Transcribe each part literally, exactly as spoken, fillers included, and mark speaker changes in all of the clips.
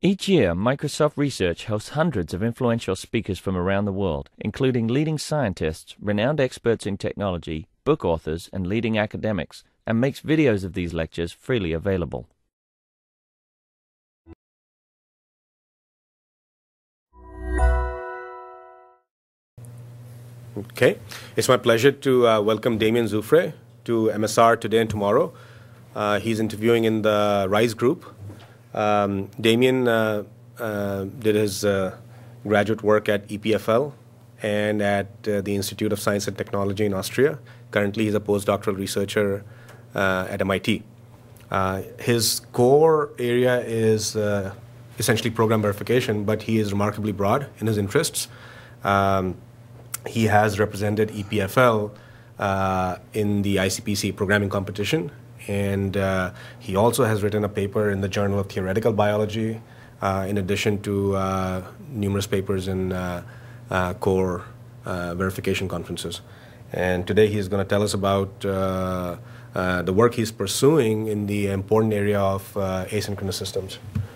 Speaker 1: Each year, Microsoft Research hosts hundreds of influential speakers from around the world, including leading scientists, renowned experts in technology, book authors, and leading academics, and makes videos of these lectures freely available.
Speaker 2: Okay, it's my pleasure to uh, welcome Damien Zoufre to M S R today and tomorrow. Uh, he's interviewing in the RISE group. Um, Damien uh, uh, did his uh, graduate work at E P F L and at uh, the Institute of Science and Technology in Austria. Currently, he's a postdoctoral researcher uh, at M I T. Uh, his core area is uh, essentially program verification, but he is remarkably broad in his interests. Um, He has represented E P F L uh, in the I C P C programming competition, and uh, he also has written a paper in the Journal of Theoretical Biology, uh, in addition to uh, numerous papers in uh, uh, core uh, verification conferences. And today he's going to tell us about uh, uh, the work he's pursuing in the important area of uh, asynchronous systems.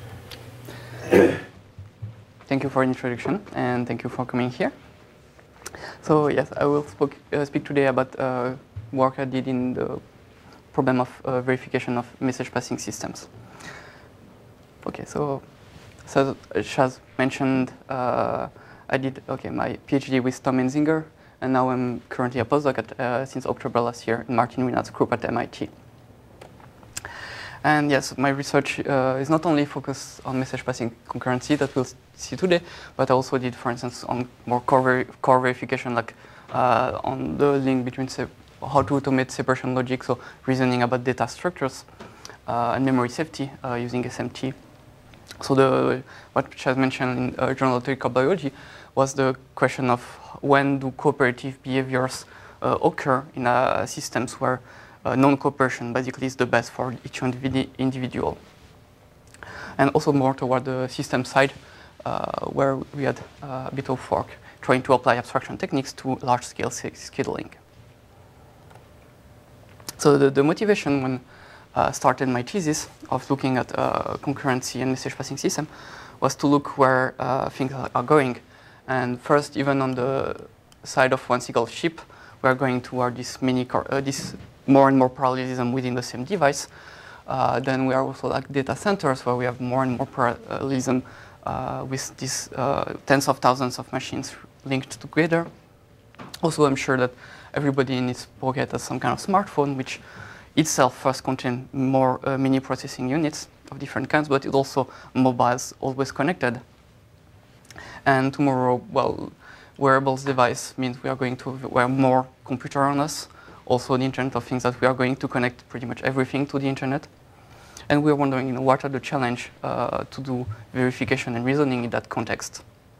Speaker 3: Thank you for the introduction, and thank you for coming here. So yes, I will spoke, uh, speak today about uh, work I did in the problem of uh, verification of message passing systems. Okay, so, so as mentioned, uh, I did okay my PhD with Tom Enzinger, and now I'm currently a postdoc at, uh, since October last year in Martin Winat's group at M I T. And yes, my research uh, is not only focused on message passing concurrency that we'll see today, but I also did, for instance, on more core, ver core verification, like uh, on the link between how to automate separation logic, so reasoning about data structures, uh, and memory safety uh, using S M T. So the what was mentioned in uh, Journal of Theoretical Biology was the question of when do cooperative behaviors uh, occur in uh, systems where Uh, non-cooperation basically is the best for each individual. And also more toward the system side, uh, where we had uh, a bit of work trying to apply abstraction techniques to large-scale scheduling. So the, the motivation when I uh, started my thesis of looking at uh, concurrency and message passing system was to look where uh, things are going. And first, even on the side of one single chip, we are going toward this mini uh, this more and more parallelism within the same device. Uh, then we are also like data centers where we have more and more parallelism uh, with these uh, tens of thousands of machines linked together. Also, I'm sure that everybody in his pocket has some kind of smartphone, which itself first contains more uh, mini processing units of different kinds, but it also mobiles, always connected. And tomorrow, well, wearables device means we are going to wear more computer on us. Also, the Internet of Things, that we are going to connect pretty much everything to the Internet. And we're wondering, you know, what are the challenges uh, to do verification and reasoning in that context.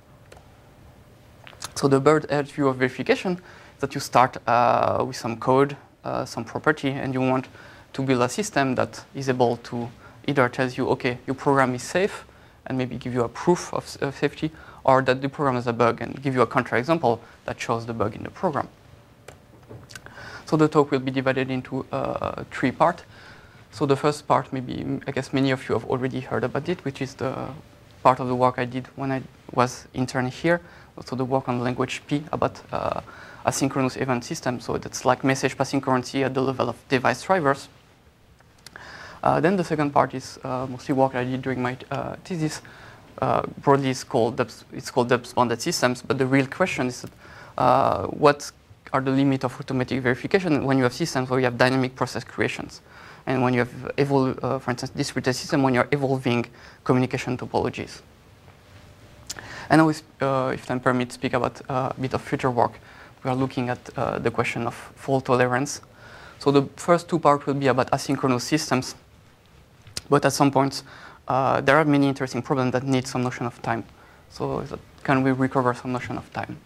Speaker 3: So the bird-edge view of verification is that you start uh, with some code, uh, some property, and you want to build a system that is able to either tell you, okay, your program is safe, and maybe give you a proof of, of safety, or that the program is a bug and give you a counterexample that shows the bug in the program. So the talk will be divided into uh, three parts. So the first part, maybe, I guess many of you have already heard about it, which is the part of the work I did when I was intern here. So the work on language P about uh, asynchronous event system. So that's like message passing concurrency at the level of device drivers. Uh, then the second part is uh, mostly work I did during my uh, thesis. Uh, broadly, it's called depth, it's called depth-bounded systems. But the real question is, uh, what are the limits of automatic verification when you have systems where you have dynamic process creations, and when you have, evol uh, for instance, distributed system when you're evolving communication topologies. And now, uh, if time permits, speak about uh, a bit of future work. We are looking at uh, the question of fault tolerance. So the first two parts will be about asynchronous systems, but at some points, uh, there are many interesting problems that need some notion of time. So can we recover some notion of time?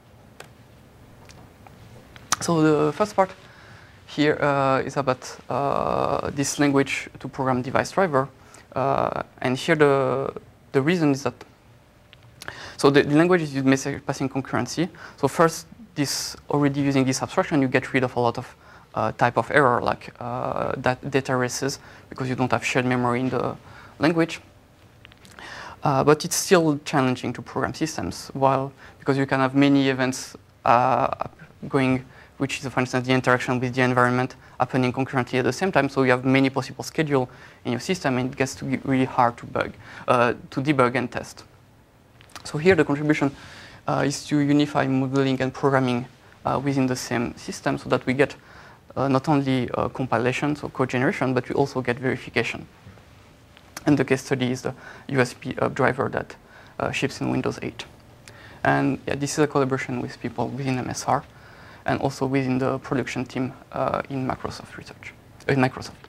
Speaker 3: So the first part here uh, is about uh, this language to program device driver. Uh, and here the, the reason is that, so the, the language is used message passing concurrency. So first, this already using this abstraction, you get rid of a lot of uh, type of error, like uh, that data races, because you don't have shared memory in the language. Uh, but it's still challenging to program systems, while because you can have many events uh, going, which is, for instance, the interaction with the environment happening concurrently at the same time. So you have many possible schedules in your system, and it gets to be really hard to bug, uh, to debug and test. So here the contribution uh, is to unify modeling and programming uh, within the same system, so that we get uh, not only uh, compilation, so code generation, but we also get verification. And the case study is the U S B hub driver that uh, ships in Windows eight. And yeah, this is a collaboration with people within M S R and also within the production team uh, in Microsoft Research, uh, in Microsoft.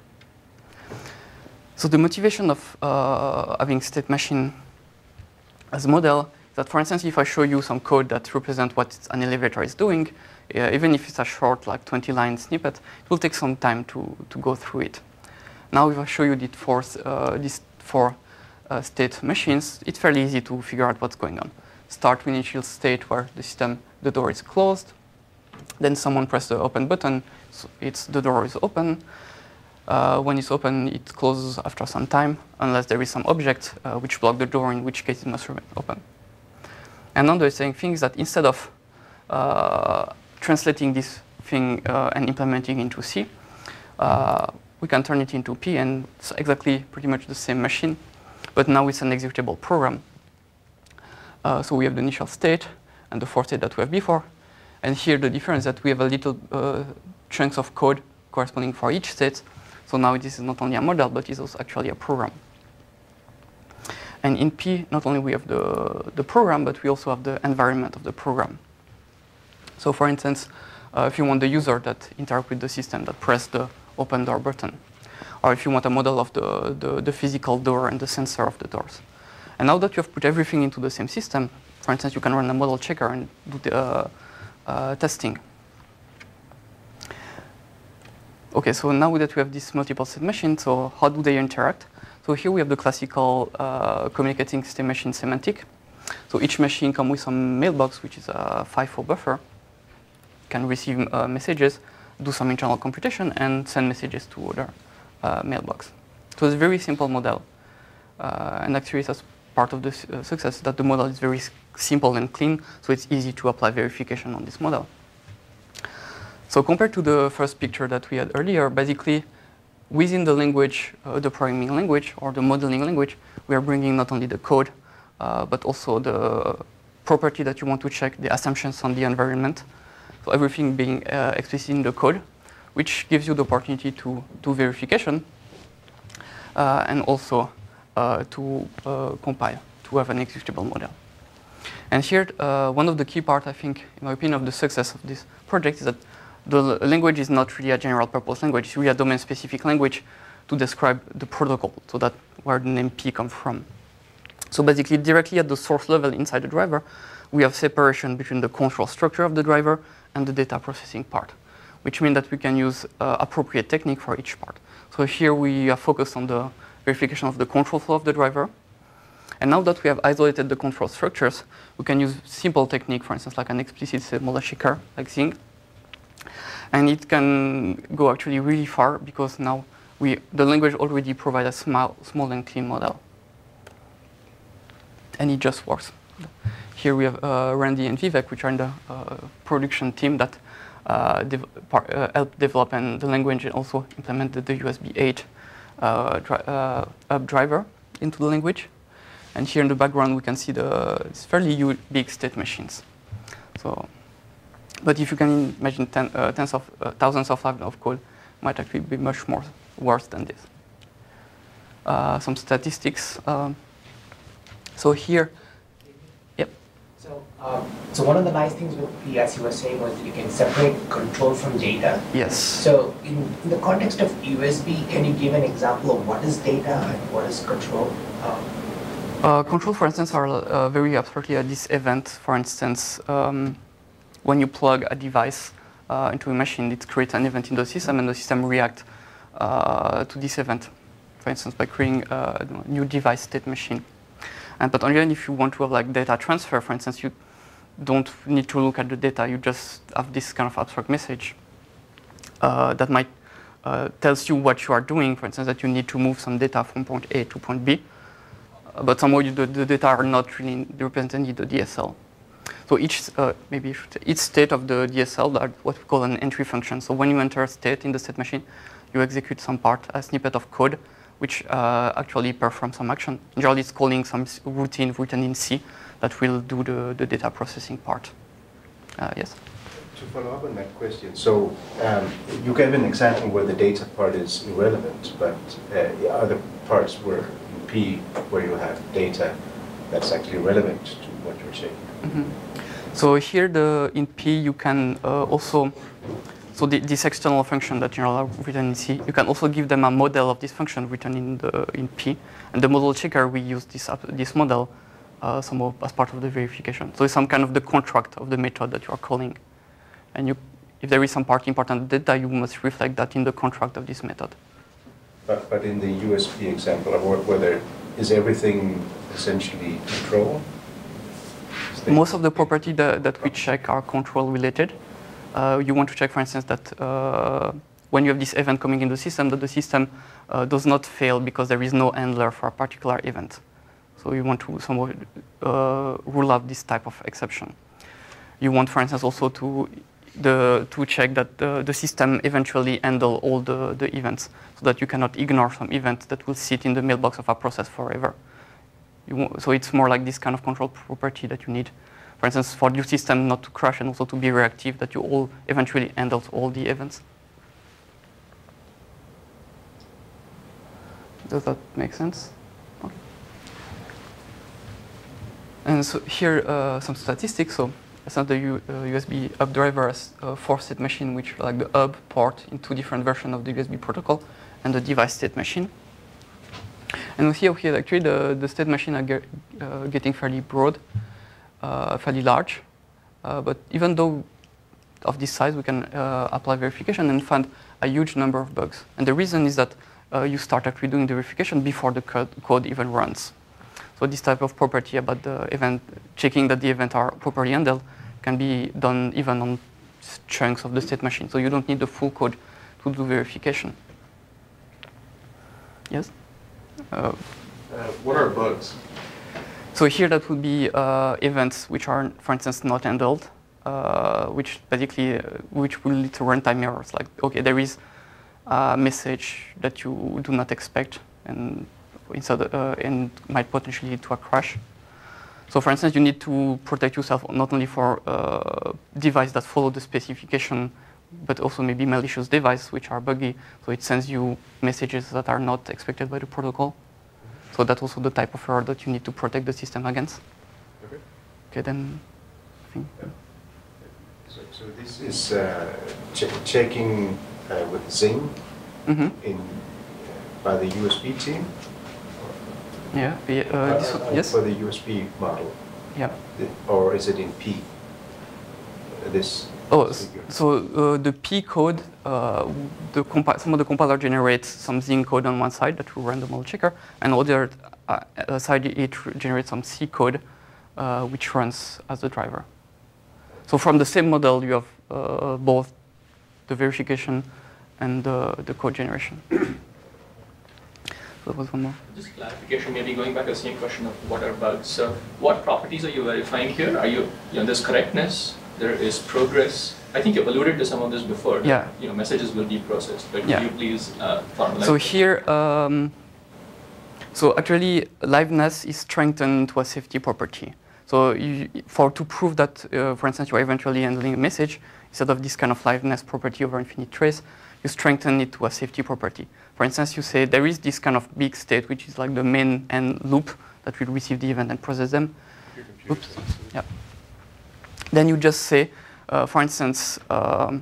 Speaker 3: So the motivation of uh, having state machine as a model is that, for instance, if I show you some code that represents what an elevator is doing, uh, even if it's a short, like twenty line snippet, it will take some time to, to go through it. Now, if I show you these four, uh, these four uh, state machines, it's fairly easy to figure out what's going on. Start with initial state where the system, the door is closed. Then someone pressed the open button, so it's, the door is open. Uh, when it's open, it closes after some time, unless there is some object uh, which block the door, in which case it must remain open. And now the same thing is that instead of uh, translating this thing uh, and implementing into C, uh, we can turn it into P, and it's exactly pretty much the same machine, but now it's an executable program. Uh, so we have the initial state and the fourth state that we have before. And here the difference is that we have a little uh, chunks of code corresponding for each state. So now this is not only a model, but it's also actually a program. And in P, not only we have the, the program, but we also have the environment of the program. So for instance, uh, if you want the user that interact with the system, that press the open door button, or if you want a model of the, the, the physical door and the sensor of the doors. And now that you have put everything into the same system, for instance, you can run a model checker and do the uh, uh, testing. Okay, so now that we have this multiple state machine, so how do they interact? So here we have the classical uh, communicating state machine semantic. So each machine comes with some mailbox, which is a FIFO buffer, can receive uh, messages, do some internal computation, and send messages to other uh, mailbox. So it's a very simple model. Uh, and actually, that's part of the uh, success, that the model is very simple and clean, so it's easy to apply verification on this model. So compared to the first picture that we had earlier, basically, within the language, uh, the programming language, or the modeling language, we are bringing not only the code, uh, but also the property that you want to check, the assumptions on the environment. So everything being uh, explicit in the code, which gives you the opportunity to do verification, uh, and also uh, to uh, compile, to have an executable model. And here, uh, one of the key parts, I think, in my opinion, of the success of this project is that the language is not really a general purpose language. It's really a domain-specific language to describe the protocol, so that's where the name P comes from. So basically, directly at the source level inside the driver, we have separation between the control structure of the driver and the data processing part, which means that we can use uh, appropriate technique for each part. So here we are focused on the verification of the control flow of the driver. And now that we have isolated the control structures, we can use simple technique, for instance, like an explicit state model checker, like Zing. And it can go actually really far, because now we, the language already provides a small, small and clean model. And it just works. Here we have uh, Randy and Vivek, which are in the uh, production team that uh, dev uh, helped develop and the language, and also implemented the U S B eight uh, dri uh, hub driver into the language. And here in the background, we can see the it's fairly big state machines. So, but if you can imagine ten, uh, tens of uh, thousands of lines of code, might actually be much more worse than this. Uh, some statistics. Um, so here.
Speaker 4: So, um, so one of the nice things with P, as you were saying, was that you can separate control from data.
Speaker 3: Yes.
Speaker 4: So in, in the context of U S B, can you give an example of what is data and what is control? Um,
Speaker 3: uh, control, for instance, are uh, very abstractly at this event. For instance, um, when you plug a device uh, into a machine, it creates an event in the system, and the system reacts uh, to this event. For instance, by creating a new device state machine. And, but only if you want to have like data transfer, for instance, you don't need to look at the data. You just have this kind of abstract message uh, that might uh, tells you what you are doing. For instance, that you need to move some data from point A to point B. but somehow you, the, the data are not really represented in the D S L. So each, uh, maybe each state of the D S L are what we call an entry function. So when you enter a state in the state machine, you execute some part, a snippet of code, which uh, actually performs some action. Generally, it's calling some routine written in C that will do the, the data processing part. Uh, yes?
Speaker 5: To follow up on that question, so um, you gave an example where the data part is irrelevant, but uh, other parts where in P, where you have data that's actually relevant to what you're saying.
Speaker 3: Mm-hmm. So here, the in P, you can uh, also, so the, this external function that generally are written in C, you can also give them a model of this function written in the in P, and the model checker, we use this this model uh, somehow as part of the verification. So it's some kind of the contract of the method that you are calling. And you, if there is some part important data, you must reflect that in the contract of this method.
Speaker 5: But, but in the U S P example, whether is everything essentially control?
Speaker 3: Most of the property that, that we check are control related. Uh, you want to check, for instance, that uh, when you have this event coming in the system, that the system uh, does not fail because there is no handler for a particular event. So you want to somehow uh, rule out this type of exception. You want, for instance, also to The, to check that the, the system eventually handle all the, the events, so that you cannot ignore some event that will sit in the mailbox of a process forever. You want, so it's more like this kind of control property that you need. For instance, for your system not to crash and also to be reactive, that you all eventually handle all the events. Does that make sense? Okay. And so here uh, some statistics. So it's not the U, uh, U S B hub driver as a four state machine, which like the hub port in two different versions of the U S B protocol, and the device state machine. And we see here actually the, the state machine are get, uh, getting fairly broad, uh, fairly large. Uh, but even though of this size, we can uh, apply verification and find a huge number of bugs. And the reason is that uh, you start actually doing the verification before the code, code even runs. So this type of property about the event, checking that the events are properly handled, can be done even on chunks of the state machine. So you don't need the full code to do verification. Yes? Uh,
Speaker 6: uh, what are bugs?
Speaker 3: So here that would be uh, events which are, for instance, not handled, uh, which basically, uh, which will lead to runtime errors. Like, okay, there is a message that you do not expect, and inside, uh, and might potentially lead to a crash. So for instance, you need to protect yourself not only for uh, devices that follow the specification, but also maybe malicious devices which are buggy. So it sends you messages that are not expected by the protocol. So that's also the type of error that you need to protect the system against.
Speaker 5: Okay.
Speaker 3: Okay, then I think.
Speaker 5: Yeah. So, so this is uh, ch checking uh, with Zing
Speaker 3: Mm-hmm.
Speaker 5: in uh, by the U S B team.
Speaker 3: Yeah. yeah uh, this one,
Speaker 5: uh,
Speaker 3: yes.
Speaker 5: For the U S B model.
Speaker 3: Yeah.
Speaker 5: Or is it in P? Uh, this.
Speaker 3: Oh, so uh, the P code, uh, the some of the compiler generates some Zing code on one side that will run the model checker, and on the other uh, side it generates some C code, uh, which runs as the driver. So from the same model, you have uh, both the verification and the, the code generation. So that was one more.
Speaker 7: Just clarification, maybe going back to the same question of what are bugs. So what properties are you verifying here? Are you, you know, there's correctness, there is progress. I think you've alluded to some of this before.
Speaker 3: Yeah.
Speaker 7: That, you know, messages will be processed, but
Speaker 3: yeah.
Speaker 7: could you please uh, formalize?
Speaker 3: So here, um, so actually liveness is strengthened to a safety property. So you, for to prove that, uh, for instance, you are eventually handling a message, instead of this kind of liveness property over infinite trace, you strengthen it to a safety property. For instance, you say there is this kind of big state, which is like the main end loop that will receive the event and process them. Oops. Yeah. Then you just say, uh, for instance, um,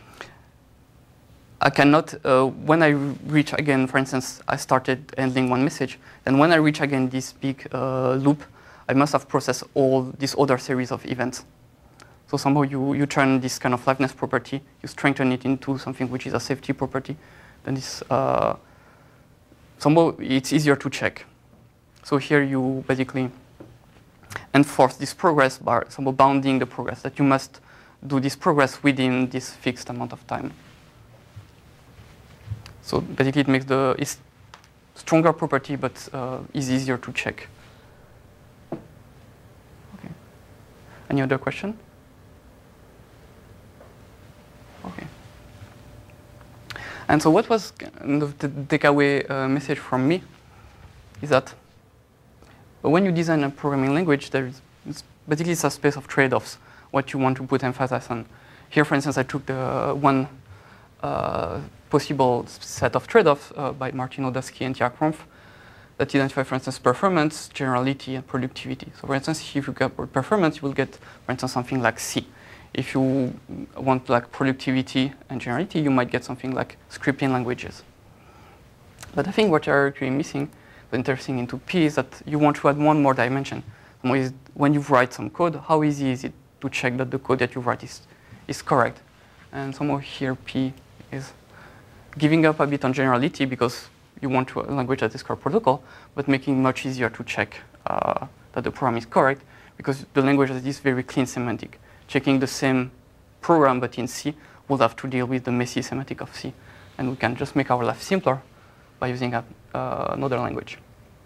Speaker 3: I cannot, uh, when I reach again, for instance, I started handling one message, and when I reach again this big uh, loop, I must have processed all this other series of events. So somehow you, you turn this kind of liveness property, you strengthen it into something which is a safety property, then this, uh, somehow it's easier to check. So here you basically enforce this progress by somehow bounding the progress, that you must do this progress within this fixed amount of time. So basically it makes the, it's stronger property, but uh, is easier to check. Any other question? Okay. And so what was the takeaway uh, message from me is that when you design a programming language, there is it's basically it's a space of trade-offs, what you want to put emphasis on. Here, for instance, I took the one uh, possible set of trade-offs uh, by Martin Odasky and Jack Rumpf that identify, for instance, performance, generality, and productivity. So, for instance, if you get performance, you will get, for instance, something like C. If you want like productivity and generality, you might get something like scripting languages. But I think what you're actually missing, the interesting into P, is that you want to add one more dimension. When you write some code, how easy is it to check that the code that you write is, is correct? And somehow here P is giving up a bit on generality because you want to a language that is core protocol, but making it much easier to check uh, that the program is correct because the language that is very clean semantic. Checking the same program but in C will have to deal with the messy semantic of C. And we can just make our life simpler by using a, uh, another language.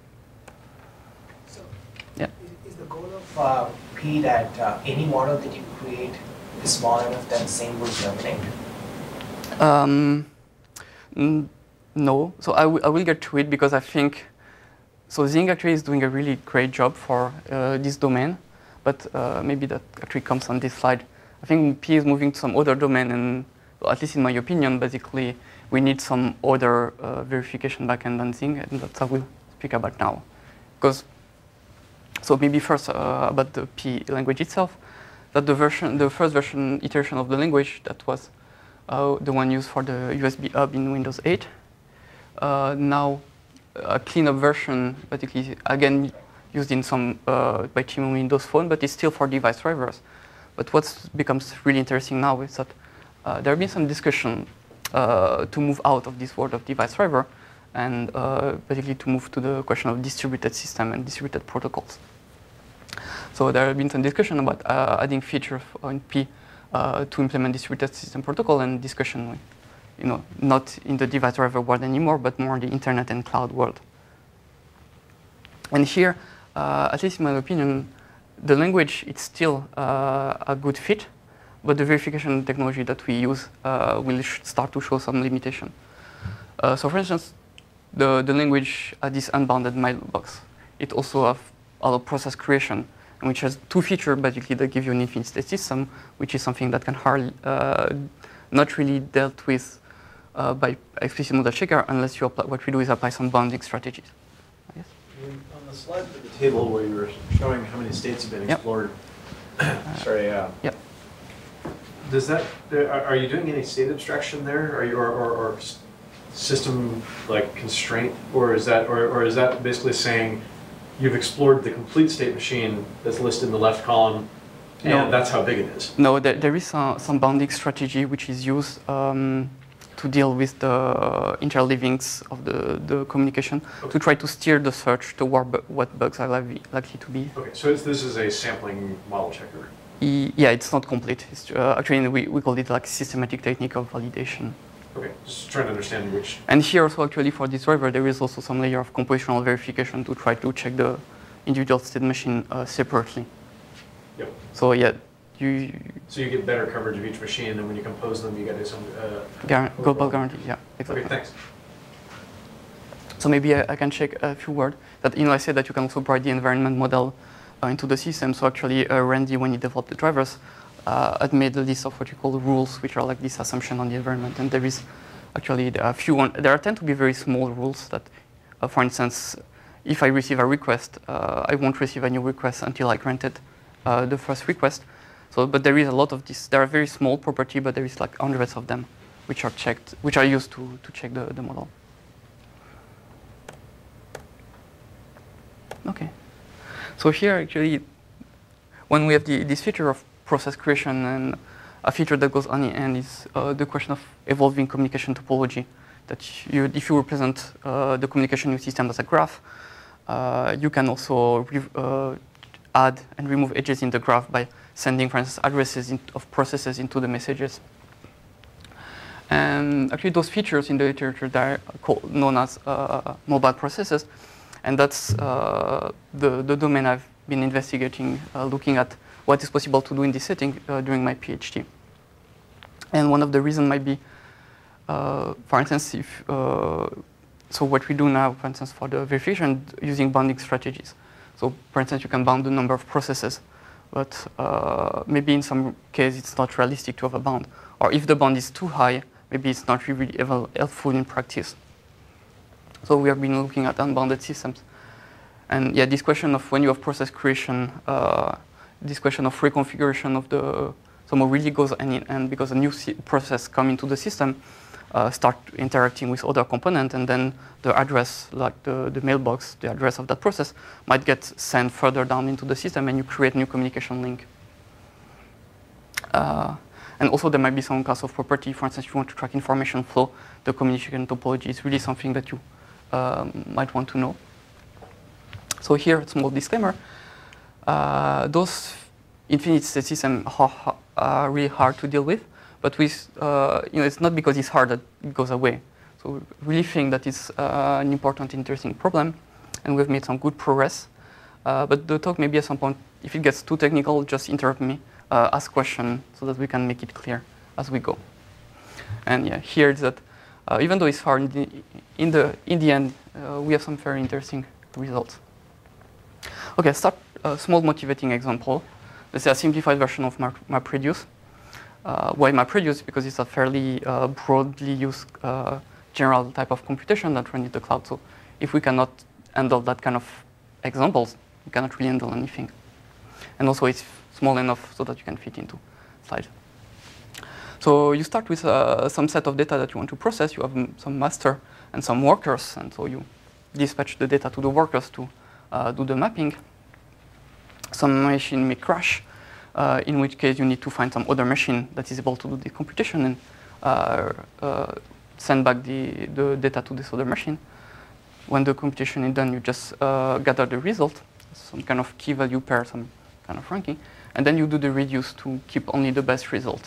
Speaker 4: So
Speaker 3: yeah.
Speaker 4: is, is the goal of uh, P that uh, any model that you create is small enough that same will germinate?
Speaker 3: Um, no. So I, I will get to it because I think, so Zing actually is doing a really great job for uh, this domain. But uh, maybe that actually comes on this slide. I think P is moving to some other domain, and well, at least in my opinion, basically, we need some other uh, verification backend than Zing, and that's what we'll speak about now. Because, so maybe first uh, about the P language itself, that the version, the first version iteration of the language that was uh, the one used for the U S B hub in Windows eight. Uh, now, a cleanup version, basically, again, used in some uh, by team on Windows Phone, but it's still for device drivers. But what becomes really interesting now is that uh, there have been some discussion uh, to move out of this world of device driver and uh, basically to move to the question of distributed system and distributed protocols. So there have been some discussion about uh, adding features in P uh, to implement distributed system protocol and discussion, you know, not in the device driver world anymore, but more in the internet and cloud world. And here, Uh, at least in my opinion, the language it's still uh, a good fit, but the verification technology that we use uh, will sh start to show some limitation. Uh, so for instance, the, the language has this unbounded mailbox. It also has a lot of process creation, which has two features basically that give you an infinite state system, which is something that can hardly, uh, not really dealt with uh, by explicit model checker unless you apply, what we do is apply some bounding strategies. Yes?
Speaker 6: On the slide at the table where you were showing how many states have been
Speaker 3: Yep.
Speaker 6: explored, sorry, uh,
Speaker 3: Yep.
Speaker 6: does that, are, are you doing any state abstraction there? Are you, or, or, or system like constraint, or is that, or, or is that basically saying you've explored the complete state machine that's listed in the left column, and
Speaker 3: No.
Speaker 6: that's how big it is?
Speaker 3: No, there, there is uh, some bounding strategy which is used um, to deal with the uh, interleavings of the, the communication,
Speaker 6: Okay.
Speaker 3: to try to steer the search toward bu what bugs are likely, likely to be.
Speaker 6: Okay, so it's, this is a sampling model checker.
Speaker 3: E yeah, it's not complete. It's, uh, actually, we, we call it like systematic technique of validation.
Speaker 6: Okay, just trying to understand which.
Speaker 3: And here also, actually, for this driver, there is also some layer of compositional verification to try to check the individual state machine uh, separately.
Speaker 6: Yep.
Speaker 3: So yeah, you
Speaker 6: So you get better coverage of each machine, and then when you compose them, you get some uh,
Speaker 3: guar global guarantee. Yeah, exactly.
Speaker 6: Okay, thanks.
Speaker 3: So maybe I, I can check a few words that, you know, I said that you can also provide the environment model uh, into the system. So actually, uh, Randy, when he developed the drivers, uh, had made a list of what you call rules, which are like this assumption on the environment. And there is actually there are a few. One, there are tend to be very small rules that, uh, for instance, if I receive a request, uh, I won't receive a new request until I granted uh, the first request. So, but there is a lot of this. There are very small property, but there is like hundreds of them, which are checked, which are used to to check the, the model. Okay. So here, actually, when we have the, this feature of process creation, and a feature that goes on the end is uh, the question of evolving communication topology. That you, if you represent uh, the communication in your system as a graph, uh, you can also uh, add and remove edges in the graph by sending, for instance, addresses in, of processes into the messages. And actually, those features in the literature are called, known as uh, mobile processes. And that's uh, the, the domain I've been investigating, uh, looking at what is possible to do in this setting uh, during my PhD. And one of the reasons might be, uh, for instance, if uh, so what we do now, for instance, for the verification, using bounding strategies. So, for instance, you can bound the number of processes, but uh, maybe in some case it's not realistic to have a bound. Or if the bound is too high, maybe it's not really helpful in practice. So we have been looking at unbounded systems. And yeah, this question of when you have process creation, uh, this question of reconfiguration of the, somehow really goes hand in hand because a new process come into the system, uh, start interacting with other component, and then the address, like the, the mailbox, the address of that process, might get sent further down into the system, and you create new communication link. Uh, and also there might be some class of property. For instance, if you want to track information flow, the communication topology is really something that you um, might want to know. So here, a small disclaimer. Uh, those infinite state systems are, are really hard to deal with, but with, uh, you know, it's not because it's hard that it goes away. So we really think that it's uh, an important, interesting problem, and we've made some good progress. Uh, but the talk maybe at some point, if it gets too technical, just interrupt me, uh, ask questions so that we can make it clear as we go. And yeah, here is that uh, even though it's hard, in the, in the, in the end, uh, we have some very interesting results. Okay, start a small motivating example. This is a simplified version of MapReduce. Uh, why MapReduce? Because it's a fairly uh, broadly used uh, general type of computation that runs in the cloud. So if we cannot handle that kind of examples, we cannot really handle anything. And also it's small enough so that you can fit into slides. So you start with uh, some set of data that you want to process. You have some master and some workers, and so you dispatch the data to the workers to uh, do the mapping. Some machine may crash, uh, in which case you need to find some other machine that is able to do the computation and uh, uh, send back the, the data to this other machine. When the computation is done, you just uh, gather the result, some kind of key value pair, some kind of ranking, and then you do the reduce to keep only the best result.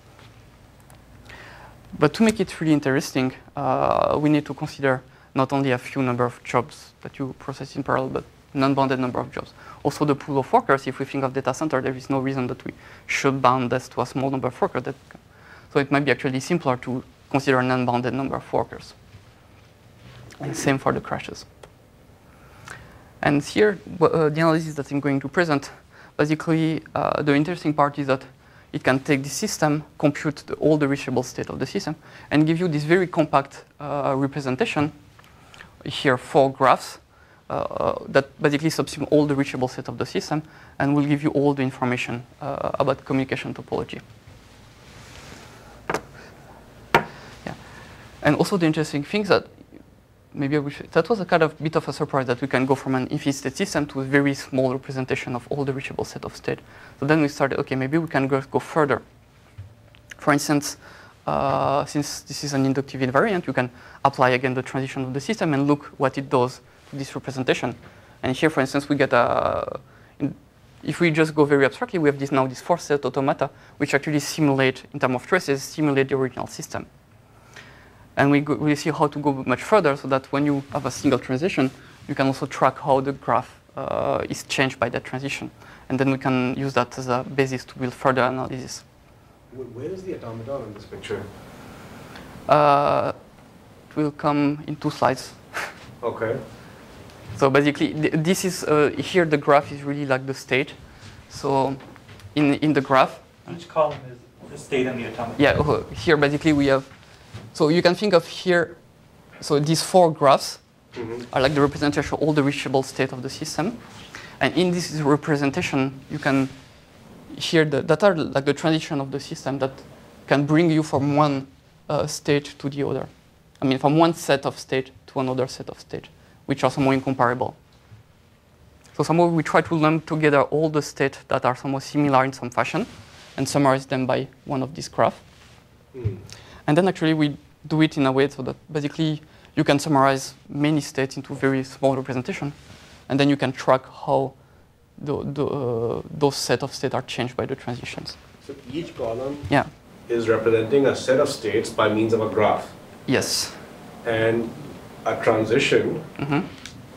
Speaker 3: But to make it really interesting, uh, we need to consider not only a few number of jobs that you process in parallel, but non-bounded number of jobs. Also the pool of workers, if we think of data center, there is no reason that we should bound this to a small number of workers. That, so it might be actually simpler to consider a non-bounded number of workers. And same for the crashes. And here, uh, the analysis that I'm going to present, basically uh, the interesting part is that it can take the system, compute the, all the reachable state of the system, and give you this very compact uh, representation. Here, four graphs uh, that basically subsume all the reachable state of the system and will give you all the information uh, about communication topology. Yeah. And also the interesting thing is that maybe I wish that was a kind of bit of a surprise that we can go from an infinite state system to a very small representation of all the reachable set of state. So then we started, okay, maybe we can go, go further. For instance, uh, since this is an inductive invariant, you can apply again the transition of the system and look what it does to this representation. And here, for instance, we get a, in, if we just go very abstractly, we have this now this four set automata, which actually simulate, in terms of traces, simulate the original system. And we go, we see how to go much further so that when you have a single transition, you can also track how the graph uh, is changed by that transition. And then we can use that as a basis to build further analysis.
Speaker 2: Where is the automaton in this picture?
Speaker 3: Uh, it will come in two slides.
Speaker 2: Okay.
Speaker 3: So basically, th this is, uh, here the graph is really like the state. So in, in the graph.
Speaker 8: Each column is the state and the automaton.
Speaker 3: Yeah, uh, here basically we have, so you can think of here, so these four graphs mm-hmm. are like the representation of all the reachable state of the system. And in this representation, you can hear the, that are like the transition of the system that can bring you from one uh, state to the other. I mean, from one set of state to another set of state, which are somewhat incomparable. So somehow we try to lump together all the states that are somewhat similar in some fashion and summarize them by one of these graphs. Mm. And then actually we do it in a way so that basically you can summarize many states into very small representation, and then you can track how the, the, uh, those set of states are changed by the transitions.
Speaker 2: So each column
Speaker 3: yeah.
Speaker 2: is representing a set of states by means of a graph.
Speaker 3: Yes.
Speaker 2: And a transition
Speaker 3: mm-hmm.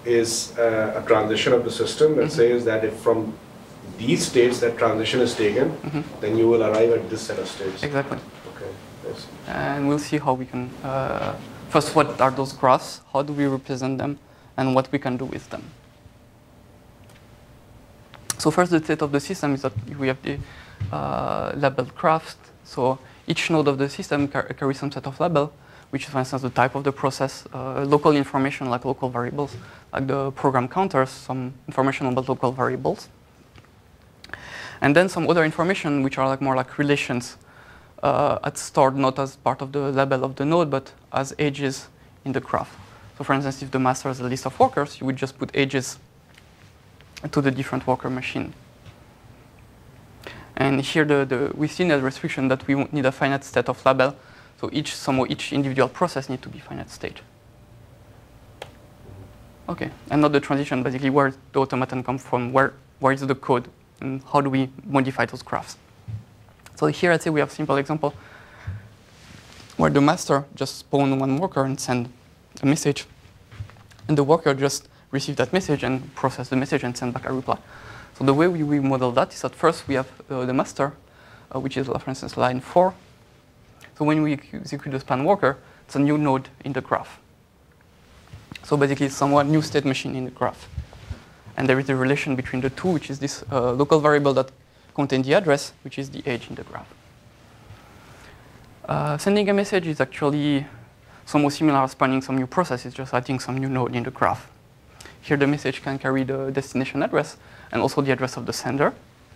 Speaker 2: is uh, a transition of the system that mm-hmm. says that if from these states that transition is taken, mm-hmm. then you will arrive at this set of states.
Speaker 3: Exactly.
Speaker 2: Okay. Yes.
Speaker 3: And we'll see how we can, uh, first what are those graphs, how do we represent them, and what we can do with them. So first, the state of the system is that we have the uh, labeled graphs. So each node of the system car carries some set of label, which is, for instance, the type of the process, uh, local information like local variables, like the program counters, some information about local variables. And then some other information, which are like more like relations uh, at stored not as part of the label of the node, but as edges in the graph. So for instance, if the master has a list of workers, you would just put edges to the different worker machine. And here the, the, we've seen a restriction that we need a finite state of label. So each, somehow each individual process needs to be finite state. Okay, and not the transition, basically where the automaton comes from, where, where is the code, and how do we modify those graphs. So here I'd say we have a simple example where the master just spawn one worker and send a message, and the worker just receive that message and process the message and send back a reply. So the way we, we model that is at first we have uh, the master, uh, which is, for instance, line four. So when we execute the span worker, it's a new node in the graph. So basically, it's somewhat new state machine in the graph. And there is a relation between the two, which is this uh, local variable that contains the address, which is the edge in the graph. Uh, sending a message is actually somewhat similar to spanning some new process. It's just adding some new node in the graph. Here, the message can carry the destination address and also the address of the sender.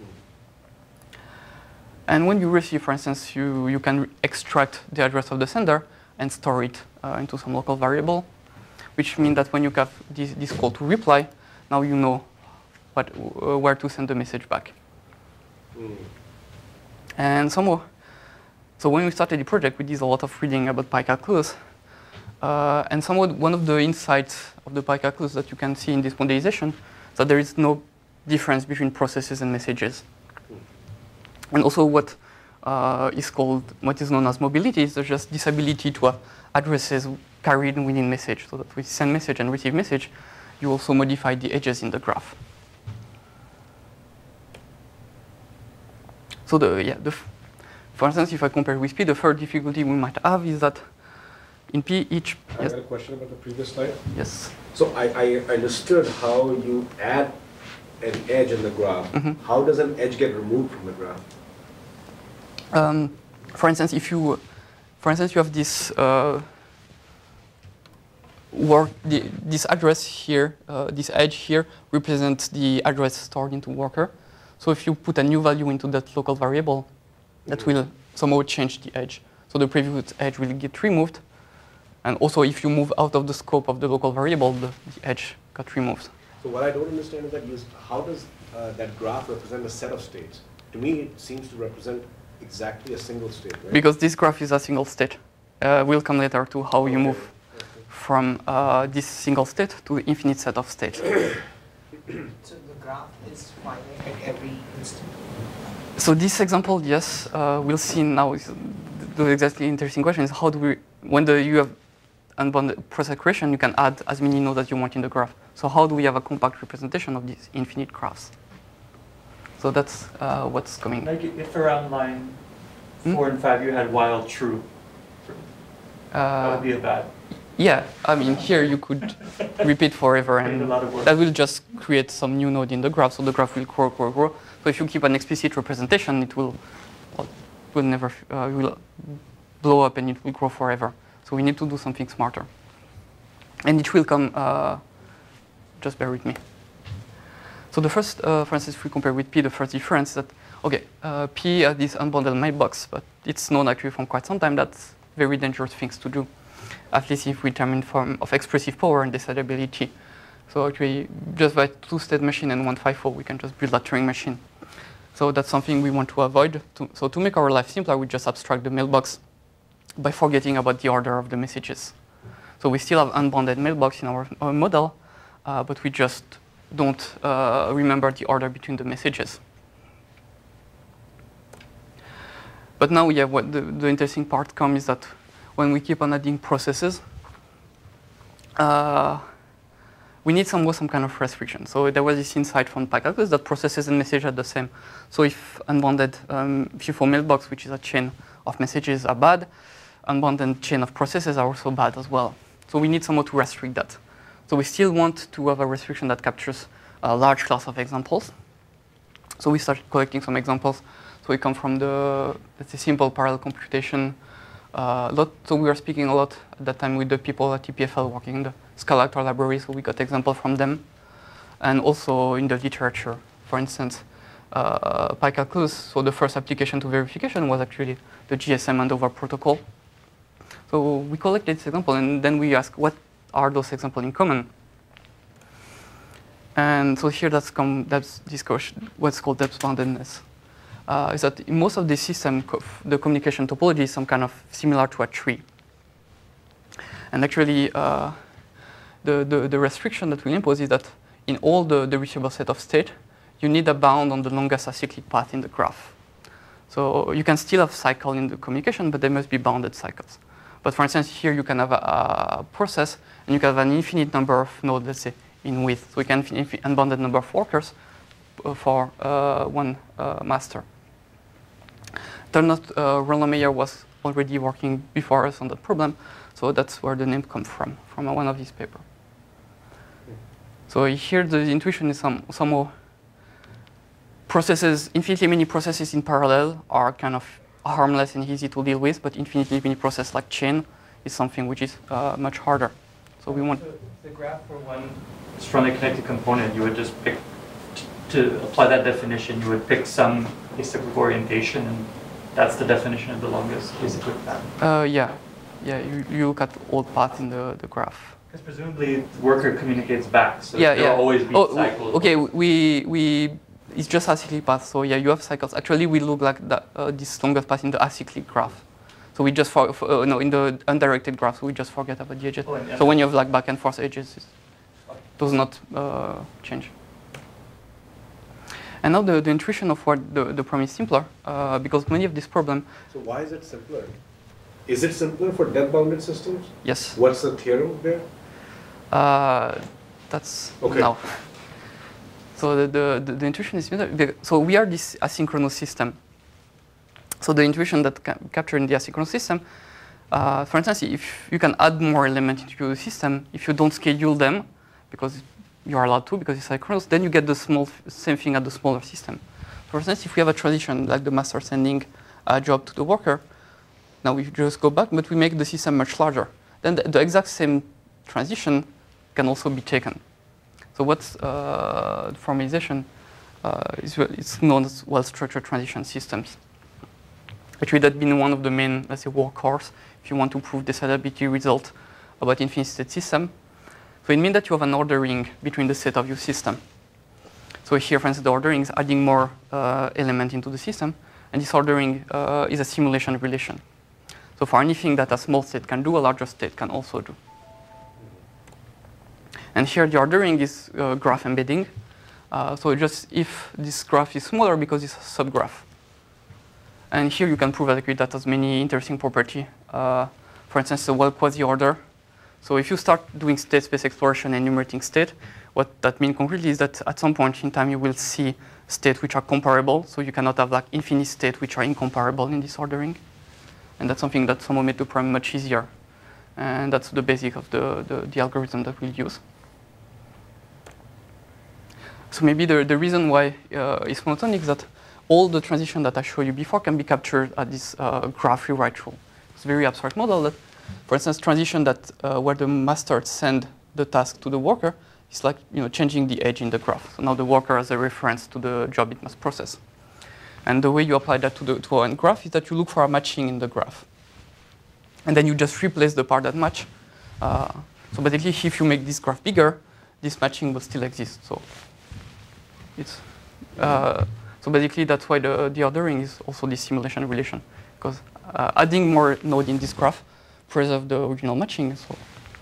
Speaker 3: And when you receive, for instance, you, you can extract the address of the sender and store it uh, into some local variable, which means that when you have this, this call to reply, now you know what, uh, where to send the message back. Mm. And somehow, so when we started the project, we did a lot of reading about PyCalculus. Uh, and somewhat one of the insights of the PyCalculus that you can see in this modelization is that there is no difference between processes and messages. And also what uh, is called, what is known as mobility, is just this ability to have addresses carried within message. So that we send message and receive message, you also modify the edges in the graph. So the, yeah, the, for instance, if I compare with P, the third difficulty we might have is that in P, each...
Speaker 2: I
Speaker 3: yes.
Speaker 2: got a question about the previous slide.
Speaker 3: Yes.
Speaker 2: So I, I understood how you add an edge in the graph. Mm-hmm. How does an edge get removed from the graph?
Speaker 3: Um, for instance, if you, for instance, you have this uh, work, the, this address here, uh, this edge here represents the address stored into worker. So if you put a new value into that local variable, that mm-hmm. will somehow change the edge. So the previous edge will get removed. And also, if you move out of the scope of the local variable, the, the edge got removed.
Speaker 2: So what I don't understand is that you, how does uh, that graph represent a set of states? To me, it seems to represent exactly a single state, right?
Speaker 3: Because this graph is a single state. Uh, we'll come later to how okay. you move okay. from uh, this single state to the infinite set of states.
Speaker 4: So the graph is finite at every instant?
Speaker 3: So this example, yes, uh, we'll see now. Is the exactly interesting question is how do we, when the, you have unbounded process creation, you can add as many nodes as you want in the graph. So how do we have a compact representation of these infinite graphs? So that's uh, what's coming.
Speaker 8: Like if around line
Speaker 3: hmm?
Speaker 8: four and five you had while true, uh, that would be a bad.
Speaker 3: Yeah, I mean here you could repeat forever, and that will just create some new node in the graph. So the graph will grow, grow, grow. So if you keep an explicit representation, it will, well, will never uh, will blow up and it will grow forever. So we need to do something smarter, and it will come. Uh, just bear with me. So the first, uh, for instance, if we compare with P, the first difference is that, okay, uh, P has this unbounded mailbox, but it's known actually from quite some time that's very dangerous things to do, at least if we term in form of expressive power and decidability. So actually, just by two-state machine and one five four, we can just build a Turing machine. So that's something we want to avoid. To, so to make our life simpler, we just abstract the mailbox by forgetting about the order of the messages. So we still have unbounded mailbox in our, our model, uh, but we just don't uh, remember the order between the messages. But now, yeah, what the, the interesting part comes is that when we keep on adding processes, uh, we need some, some kind of restriction. So there was this insight from PyCalculus that processes and messages are the same. So if unbounded um, F I F O mailbox, which is a chain of messages, are bad, unbounded chain of processes are also bad as well. So we need somehow to restrict that. So we still want to have a restriction that captures a large class of examples. So we started collecting some examples. So we come from the, let's say, simple parallel computation. Uh, lot, so we were speaking a lot at that time with the people at T P F L working in the Scala actor library, so we got examples from them. And also in the literature, for instance, uh, PyCalculus, so the first application to verification was actually the G S M handover protocol. So we collected this example, and then we ask, what are those examples in common? And so here that's, com that's discussion, what's called depth boundedness. Uh, is that in most of the system, co the communication topology is some kind of similar to a tree. And actually, uh, the, the, the restriction that we impose is that in all the, the reachable set of state, you need a bound on the longest acyclic path in the graph. So you can still have cycle in the communication, but they must be bounded cycles. But for instance, here you can have a, a process, and you can have an infinite number of nodes, let's say, in width. So you can have an unbounded number of workers for uh, one uh, master. Turned out uh, Roland Meyer was already working before us on that problem, so that's where the name comes from, from one of his papers. So here the intuition is some, somehow processes, infinitely many processes in parallel are kind of harmless and easy to deal with, but infinitely many processes like chain is something which is uh, much harder. So we want
Speaker 8: the, the graph for one strongly connected component, you would just pick, to apply that definition, you would pick some acyclic orientation, and that's the definition of the longest acyclic path.
Speaker 3: Uh, yeah, yeah. You, you look at all paths in the, the graph.
Speaker 8: Because presumably the worker communicates back, so
Speaker 3: yeah,
Speaker 8: there
Speaker 3: yeah.
Speaker 8: will always be
Speaker 3: oh,
Speaker 8: cycles.
Speaker 3: Okay, we we it's just acyclic path. So yeah, you have cycles. Actually, we look like that, uh, this longest path in the acyclic graph. So we just for, for uh, no in the undirected graph, so we just forget about the edges. Oh, so when you have like back and forth edges, it does not uh, change. And now the, the intuition of what the, the problem is simpler, uh, because many of these problems...
Speaker 2: So why is it simpler? Is it simpler for depth-bounded systems?
Speaker 3: Yes.
Speaker 2: What's the theorem there?
Speaker 3: Uh, that's
Speaker 2: okay.
Speaker 3: now. So the, the, the, the intuition is simpler. So we are this asynchronous system. So the intuition that ca captured in the asynchronous system, uh, for instance, if you can add more elements into the system, if you don't schedule them, because you are allowed to because it's synchronous, then you get the small same thing at the smaller system. For instance, if we have a transition like the master sending a job to the worker, now we just go back, but we make the system much larger. Then the, the exact same transition can also be taken. So what's uh, formalization uh, is it's known as well-structured transition systems. Actually, that's been one of the main, let's say, workhorse if you want to prove decidability result about infinite-state system. So it means that you have an ordering between the set of your system. So here, for instance, the ordering is adding more uh, element into the system, and this ordering uh, is a simulation relation. So for anything that a small state can do, a larger state can also do. And here the ordering is uh, graph embedding. Uh, so just if this graph is smaller because it's a subgraph. And here you can prove that that has many interesting properties. Uh, for instance, the well quasi-order. So if you start doing state space exploration and enumerating state, what that means concretely is that at some point in time you will see states which are comparable. So you cannot have like infinite states which are incomparable in this ordering. And that's something that somehow made the problem much easier. And that's the basic of the, the, the algorithm that we'll use. So maybe the, the reason why uh, it's monotonic is that all the transition that I showed you before can be captured at this uh, graph rewrite rule. It's a very abstract model that, for instance, transition that uh, where the master send the task to the worker is like you know changing the edge in the graph. So now the worker has a reference to the job it must process. And the way you apply that to the to a graph is that you look for a matching in the graph, and then you just replace the part that match. Uh, so basically, if you make this graph bigger, this matching will still exist. So it's uh, so basically that's why the the ordering is also this simulation relation, because uh, adding more node in this graph preserve the original matching. So.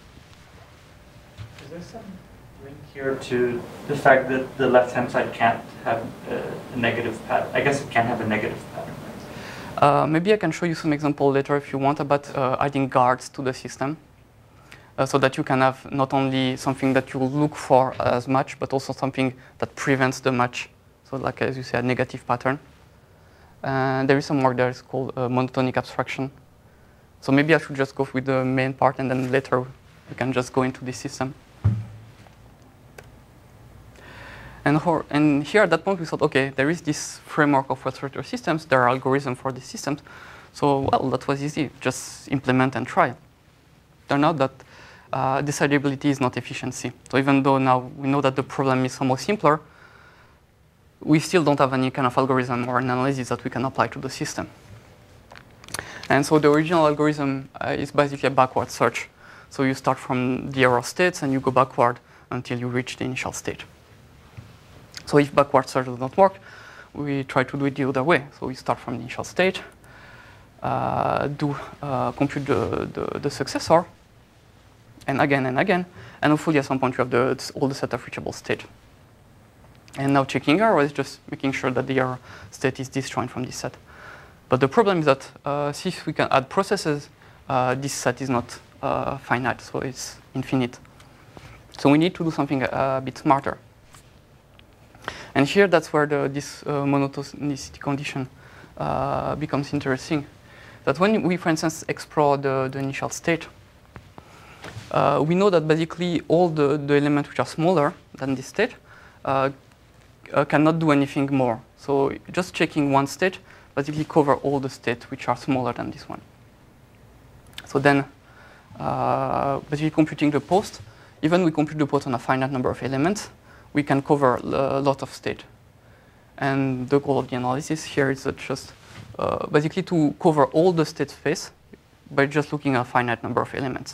Speaker 8: Is there some link here to the fact that the left-hand side can't have a, a negative pattern? I guess it can have a negative pattern.
Speaker 3: Uh, maybe I can show you some example later if you want about uh, adding guards to the system. uh, so that you can have not only something that you look for as match, but also something that prevents the match. So like, as you said, negative pattern. And there is some work there, it's called uh, monotonic abstraction. So maybe I should just go with the main part, and then later we can just go into this system. And, for, and here at that point we thought, okay, there is this framework of well-structured systems, there are algorithms for these systems. So, well, that was easy, just implement and try. Turned out that uh, decidability is not efficiency. So even though now we know that the problem is somewhat simpler, we still don't have any kind of algorithm or analysis that we can apply to the system. And so the original algorithm uh, is basically a backward search. So you start from the error states and you go backward until you reach the initial state. So if backward search does not work, we try to do it the other way. So we start from the initial state, uh, do uh, compute the, the, the successor, and again and again, and hopefully at some point you have the, all the set of reachable state. And now checking error is just making sure that the error state is disjoint from this set. But the problem is that uh, since we can add processes, uh, this set is not uh, finite, so it's infinite. So we need to do something a, a bit smarter. And here, that's where the, this uh, monotonicity condition uh, becomes interesting. That when we, for instance, explore the, the initial state, uh, we know that basically all the, the elements which are smaller than this state uh, uh, cannot do anything more. So just checking one state basically cover all the states which are smaller than this one. So then, uh, basically computing the post, even we compute the post on a finite number of elements, we can cover a lot of state. And the goal of the analysis here is that just uh, basically to cover all the state space by just looking at a finite number of elements.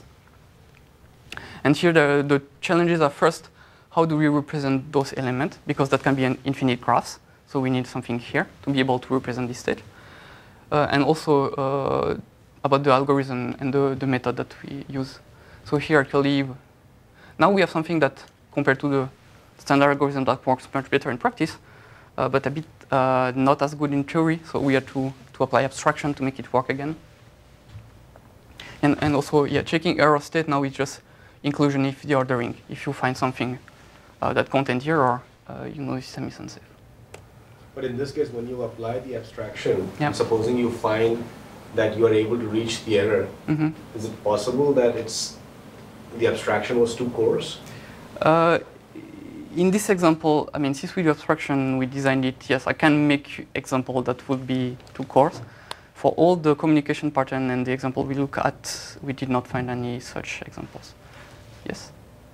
Speaker 3: And here the, the challenges are first, how do we represent those elements? Because that can be an infinite graphs. So we need something here to be able to represent this state. Uh, and also uh, about the algorithm and the, the method that we use. So here actually, now we have something that compared to the standard algorithm that works much better in practice, uh, but a bit uh, not as good in theory. So we had to, to apply abstraction to make it work again. And, and also, yeah, checking error state now is just inclusion if the ordering. If you find something uh, that contains error, uh, you know the system is unsafe.
Speaker 2: But in this case, when you apply the abstraction,
Speaker 3: yeah.
Speaker 2: supposing you find that you are able to reach the error,
Speaker 3: mm-hmm.
Speaker 2: is it possible that it's the abstraction was too coarse?
Speaker 3: Uh, in this example, I mean, since we do abstraction, we designed it, yes, I can make example that would be too coarse. For all the communication pattern and the example we look at, we did not find any such examples. Yes?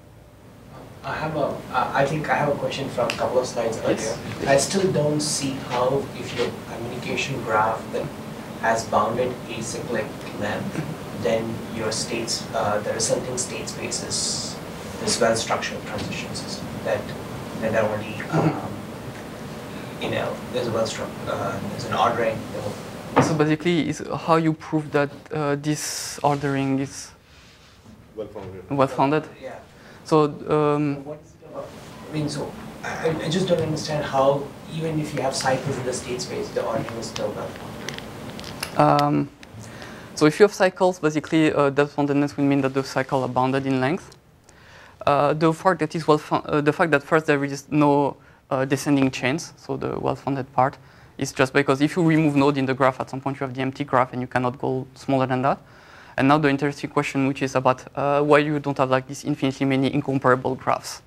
Speaker 4: I have a, uh, I think I have a question from a couple of slides earlier.
Speaker 3: Yes.
Speaker 4: I still don't see how, if your communication graph that has bounded acyclic length, then your states, uh, the resulting state space is this well-structured transition system that that are only, um, you know, there's a well-structured, uh, there's an ordering.
Speaker 3: So basically, is how you prove that uh, this ordering is
Speaker 2: well-founded.
Speaker 3: well-founded.
Speaker 4: Yeah.
Speaker 3: So, um,
Speaker 4: what is the, I mean, so I, I just don't understand how, even if you have cycles in the state space, the ordering is still well-founded.
Speaker 3: Um, so if you have cycles, basically, uh, that foundedness will mean that the cycle are bounded in length. Uh, the fact that is well, uh, the fact that first there is no uh, descending chains, so the well-founded part, is just because if you remove node in the graph, at some point you have the empty graph and you cannot go smaller than that. And now the interesting question, which is about uh, why you don't have like these infinitely many incomparable graphs.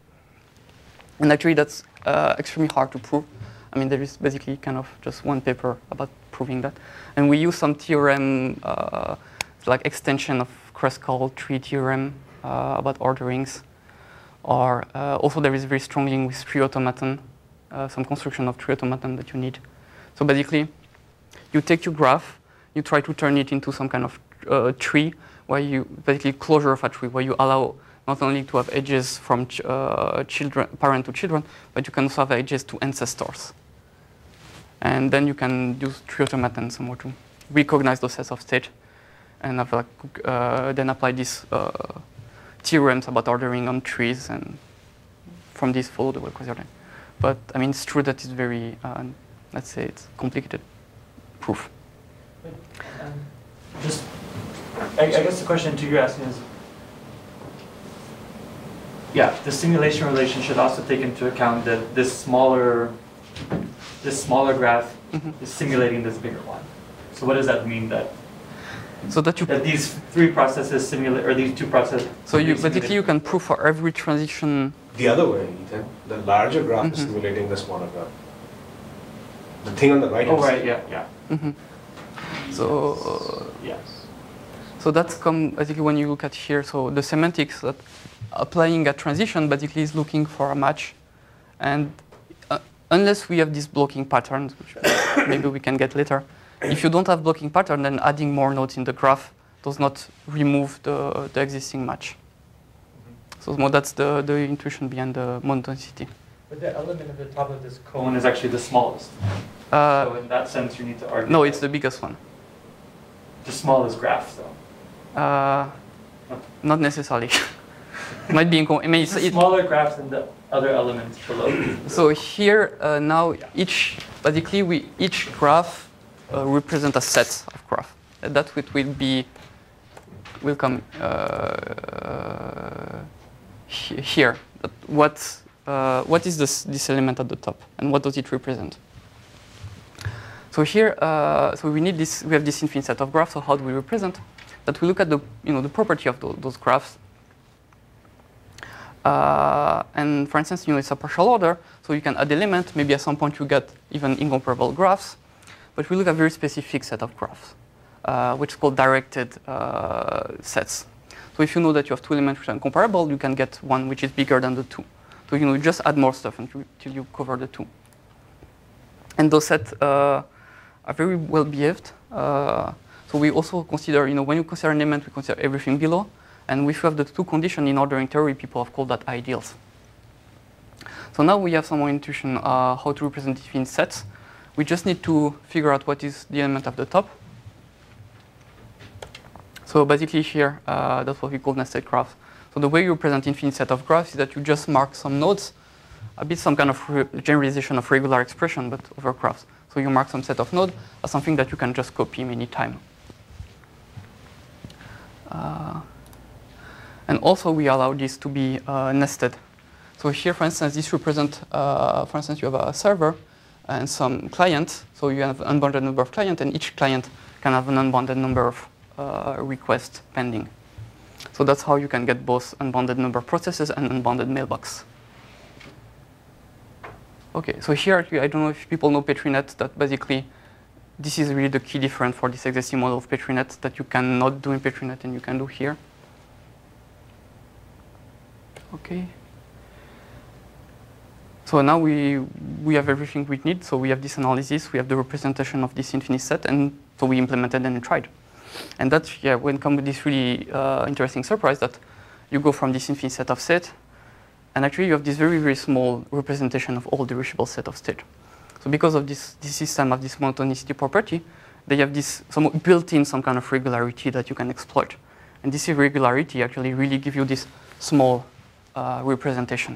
Speaker 3: And actually that's uh, extremely hard to prove. I mean, there is basically kind of just one paper about proving that. And we use some theorem, uh, like extension of Kruskal tree theorem uh, about orderings. Or uh, also there is very strong link with tree automaton, uh, some construction of tree automaton that you need. So basically, you take your graph, you try to turn it into some kind of uh, tree, where you basically closure of a tree, where you allow not only to have edges from ch uh, children, parent to children, but you can also have edges to ancestors. And then you can use tree automaton somewhere to recognize those sets of state, and have like, uh, then apply these uh, theorems about ordering on trees, and from this follow the well-quasi ordering. But I mean, it's true that it's very, uh, let's say, it's complicated proof.
Speaker 8: Um, just, I, I guess the question to you asking is, yeah, the simulation relation should also take into account that this smaller, this smaller graph mm-hmm. is simulating this bigger one. So what does that mean? That
Speaker 3: so that you
Speaker 8: that these three processes simulate, or these two processes.
Speaker 3: So you basically you can prove for every transition.
Speaker 2: The other way, Ethan, the larger graph mm-hmm. is simulating the smaller graph. The thing on the right.
Speaker 8: Oh right, yeah, yeah.
Speaker 3: Mm-hmm. So uh, yes. So that's come basically when you look at here. So the semantics that applying a transition basically is looking for a match, and uh, unless we have these blocking patterns, which maybe we can get later, if you don't have blocking pattern, then adding more nodes in the graph does not remove the, the existing match. Mm-hmm. So that's the, the intuition behind the monotonicity.
Speaker 8: But the element at the top of this cone is actually the smallest.
Speaker 3: Uh,
Speaker 8: so in that sense, you need to argue.
Speaker 3: No, it's the biggest one.
Speaker 8: The smallest graph, though.
Speaker 3: Uh, not necessarily. Might be incom- I mean, it's,
Speaker 8: it's smaller graphs than the other elements below.
Speaker 3: So here uh, now yeah. each basically we each graph uh, represent a set of graph. And that it will be will come uh, he- here. What uh, what is this this element at the top, and what does it represent? So here, uh, so we need this. We have this infinite set of graphs. So how do we represent? That we look at the you know the property of the, those graphs. Uh, and for instance, you know, it's a partial order, so you can add element. Maybe at some point you get even incomparable graphs. But we look at a very specific set of graphs, uh, which is called directed uh, sets. So if you know that you have two elements which are incomparable, you can get one which is bigger than the two. So you know, you just add more stuff until you cover the two. And those sets uh, are very well behaved. Uh, so we also consider, you know, when you consider an element, we consider everything below. And if we have the two conditions in ordering theory, people have called that ideals. So now we have some more intuition uh, how to represent infinite sets. We just need to figure out what is the element at the top. So basically here, uh, that's what we call nested graphs. So the way you represent infinite set of graphs is that you just mark some nodes, a bit some kind of re- generalization of regular expression, but over graphs. So you mark some set of nodes as something that you can just copy many times. Uh, And also we allow this to be uh, nested. So here, for instance, this represents, uh, for instance, you have a server and some clients. So you have an unbounded number of clients, and each client can have an unbounded number of uh, requests pending. So that's how you can get both unbounded number of processes and unbounded mailbox. Okay, so here, I don't know if people know PetriNet, that basically this is really the key difference for this existing model of PetriNet that you cannot do in PetriNet and you can do here. Okay. So now we we have everything we need. So we have this analysis, we have the representation of this infinite set, and so we implemented and tried. And that's yeah, when come with this really uh, interesting surprise that you go from this infinite set of set, and actually you have this very very small representation of all the reachable set of state. So because of this this system of this monotonicity property, they have this some built-in some kind of regularity that you can exploit, and this irregularity actually really give you this small Uh, representation.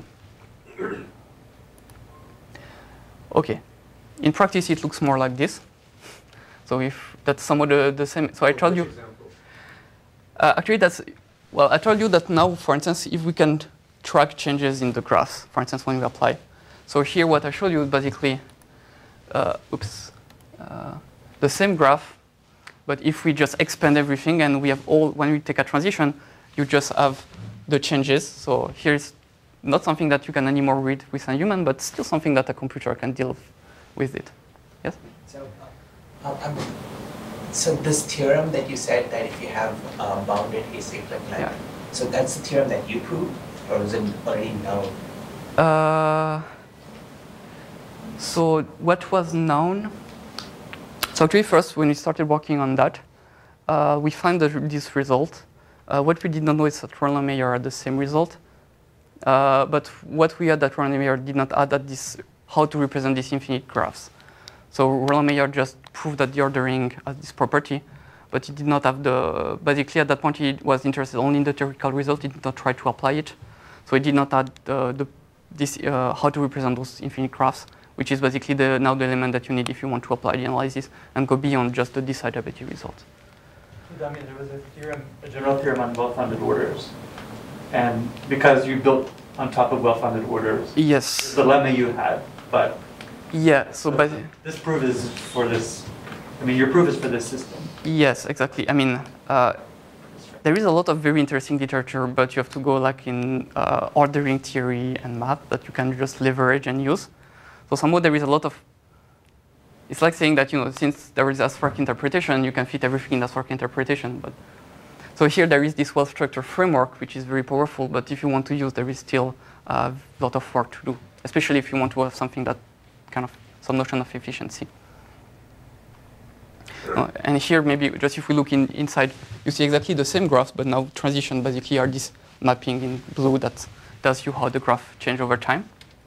Speaker 3: Okay, in practice it looks more like this. So if that's some of the, the same, so I told you. Uh, actually, that's well. I told you that now, for instance, if we can track changes in the graphs, for instance, when we apply. So here, what I showed you is basically, uh, oops, uh, the same graph, but if we just expand everything and we have all, when we take a transition, you just have the changes. So here's not something that you can anymore read with a human, but still something that a computer can deal with it. Yes?
Speaker 4: So, uh, um, so this theorem that you said that if you have uh, bounded acyclic length, yeah. So that's the theorem that you proved, or is it already known?
Speaker 3: Uh, so what was known? So actually first, when we started working on that, uh, we found that this result. Uh, what we did not know is that Roland and Mayer had the same result. Uh, but what we had that Roland and Mayer did not add that this, how to represent these infinite graphs. So Roland and Mayer just proved that the ordering has this property, but he did not have the, basically at that point he was interested only in the theoretical result, he did not try to apply it. So he did not add uh, the, this, uh, how to represent those infinite graphs, which is basically the, now the element that you need if you want to apply the analysis and go beyond just the decidability result.
Speaker 8: I mean, there was a theorem, a general theorem on well-founded orders, and because you built on top of well-founded orders,
Speaker 3: Yes.
Speaker 8: the dilemma you had, but
Speaker 3: Yeah. So,
Speaker 8: so
Speaker 3: but
Speaker 8: this proof is for this. I mean, your proof is for this system.
Speaker 3: yes, exactly. I mean, uh, there is a lot of very interesting literature, but you have to go like in uh, ordering theory and math that you can just leverage and use. So somehow there is a lot of. It's like saying that, you know, since there is abstract interpretation, you can fit everything in abstract interpretation. But so here there is this well-structured framework, which is very powerful. But if you want to use, there is still a lot of work to do, especially if you want to have something that kind of some notion of efficiency. Uh, and here, maybe just if we look in, inside, you see exactly the same graphs, but now transition basically are this mapping in blue that tells you how the graph change over time.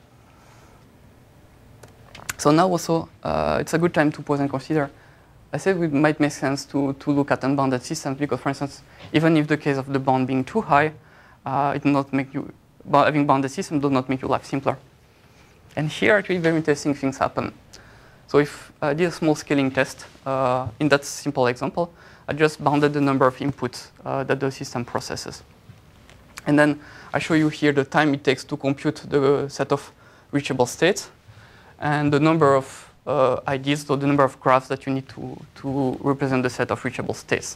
Speaker 3: So now also, uh, it's a good time to pause and consider. I said it might make sense to, to look at unbounded systems because, for instance, even if the case of the bound being too high, uh, it does not make you, having bounded systems does not make your life simpler. And here, actually, very interesting things happen. So if I did a small scaling test, uh, in that simple example, I just bounded the number of inputs uh, that the system processes. And then I show you here the time it takes to compute the set of reachable states and the number of uh, I Ds, so the number of graphs that you need to, to represent the set of reachable states.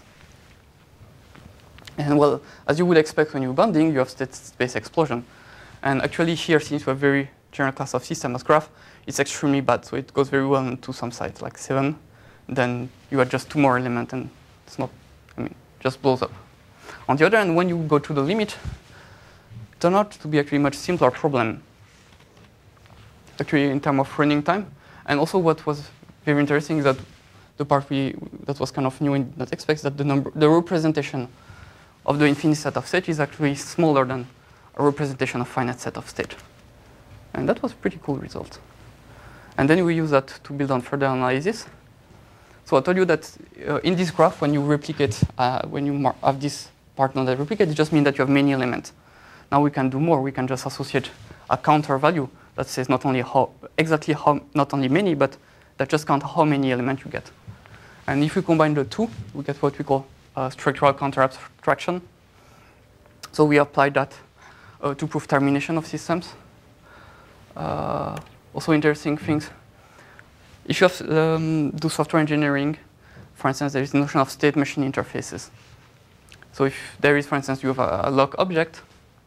Speaker 3: And well, as you would expect when you're bounding, you have state space explosion. And actually here, since we have very general class of system as graph, it's extremely bad. So it goes very well into some sites, like seven. Then you add just two more elements, and it's not, I mean, just blows up. On the other hand, when you go to the limit, it turned out to be actually a much simpler problem, actually in terms of running time. And also what was very interesting is that the part we, that was kind of new in that expects that the number, the representation of the infinite set of state is actually smaller than a representation of finite set of state. And that was a pretty cool result. And then we use that to build on further analysis. So I told you that uh, in this graph, when you replicate, uh, when you have this part not that replicate, it just means that you have many elements. Now we can do more. We can just associate a counter value that says not only how, exactly how, not only many, but that just count how many elements you get. And if we combine the two, we get what we call uh, structural counter abstraction. So we applied that uh, to prove termination of systems. Uh, also interesting things. If you have, um, do software engineering, for instance, there is the notion of state-machine interfaces. So if there is, for instance, you have a, a lock object,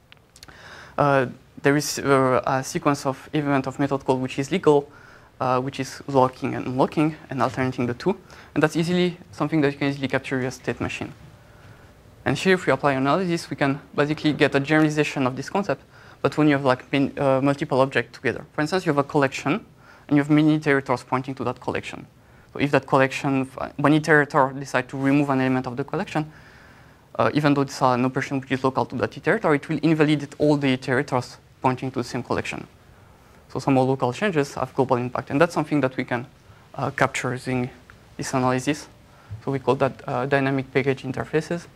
Speaker 3: uh, there is uh, a sequence of event of method call which is legal, uh, which is locking and unlocking and alternating the two. And that's easily something that you can easily capture your state machine. And here, if we apply analysis, we can basically get a generalization of this concept, but when you have like min, uh, multiple objects together. For instance, you have a collection, and you have many iterators pointing to that collection. So if that collection, when iterator decides to remove an element of the collection, uh, even though it's an operation which is local to that iterator, it will invalidate all the iterators pointing to the same collection. So some more local changes have global impact, and that's something that we can uh, capture using this analysis. So we call that uh, dynamic package interfaces.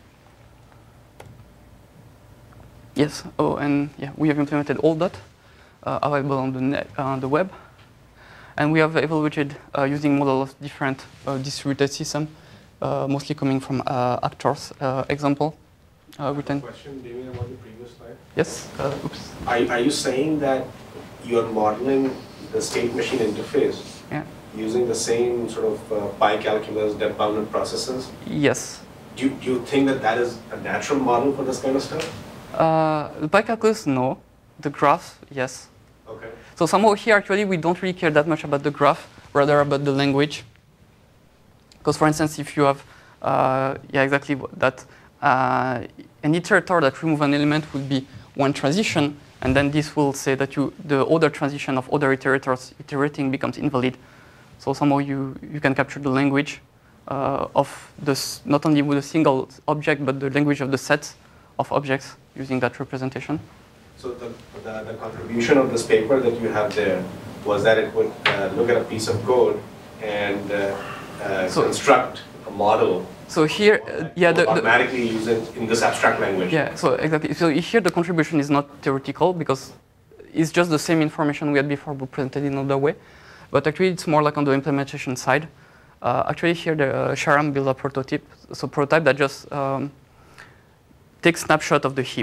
Speaker 3: Yes, oh, and yeah, we have implemented all that uh, available on the, net, uh, on the web. And we have evaluated uh, using models of different uh, distributed systems, uh, mostly coming from uh, actors uh, example. Uh, written.
Speaker 2: Question, Damien, about the previous slide.
Speaker 3: Yes. Uh, oops.
Speaker 2: Are, are you saying that you're modeling the state machine interface
Speaker 3: yeah.
Speaker 2: using the same sort of uh, pi calculus, depth bounded processes?
Speaker 3: Yes.
Speaker 2: Do you, do you think that that is a natural model for this kind of stuff?
Speaker 3: Uh, the pi calculus, no. The graphs, yes.
Speaker 2: Okay.
Speaker 3: So somehow here, actually, we don't really care that much about the graph, rather about the language. Because, for instance, if you have, uh, yeah, exactly that, uh, an iterator that remove an element will be one transition, and then this will say that you, the other transition of other iterators iterating becomes invalid. So somehow you, you can capture the language uh, of this, not only with a single object, but the language of the sets of objects using that representation.
Speaker 2: So the, the, the contribution of this paper that you have there was that it would uh, look at a piece of code and uh, uh,
Speaker 3: so,
Speaker 2: construct a model.
Speaker 3: So here, uh, yeah, the,
Speaker 2: automatically use it in this abstract language.
Speaker 3: Yeah, so exactly. So here the contribution is not theoretical because it's just the same information we had before but presented in another way. But actually it's more like on the implementation side. Uh, actually here the uh, Sharam built a prototype, so prototype that just um, takes snapshot of the heap.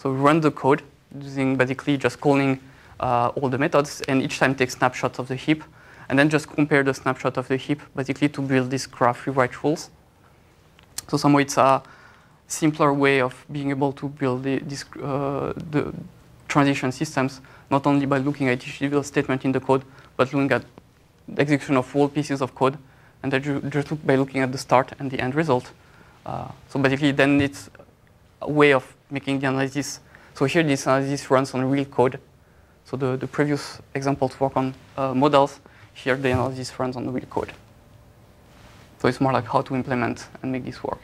Speaker 3: So we run the code using basically just calling uh, all the methods, and each time take snapshots of the heap, and then just compare the snapshot of the heap basically to build this graph rewrite rules. So somehow it's a simpler way of being able to build the, this, uh, the transition systems, not only by looking at each individual statement in the code, but looking at the execution of whole pieces of code, and then just by looking at the start and the end result. Uh, so basically then it's a way of making the analysis. So here this analysis runs on real code. So the, the previous examples work on uh, models. Here the analysis runs on the real code. So it's more like how to implement and make this work.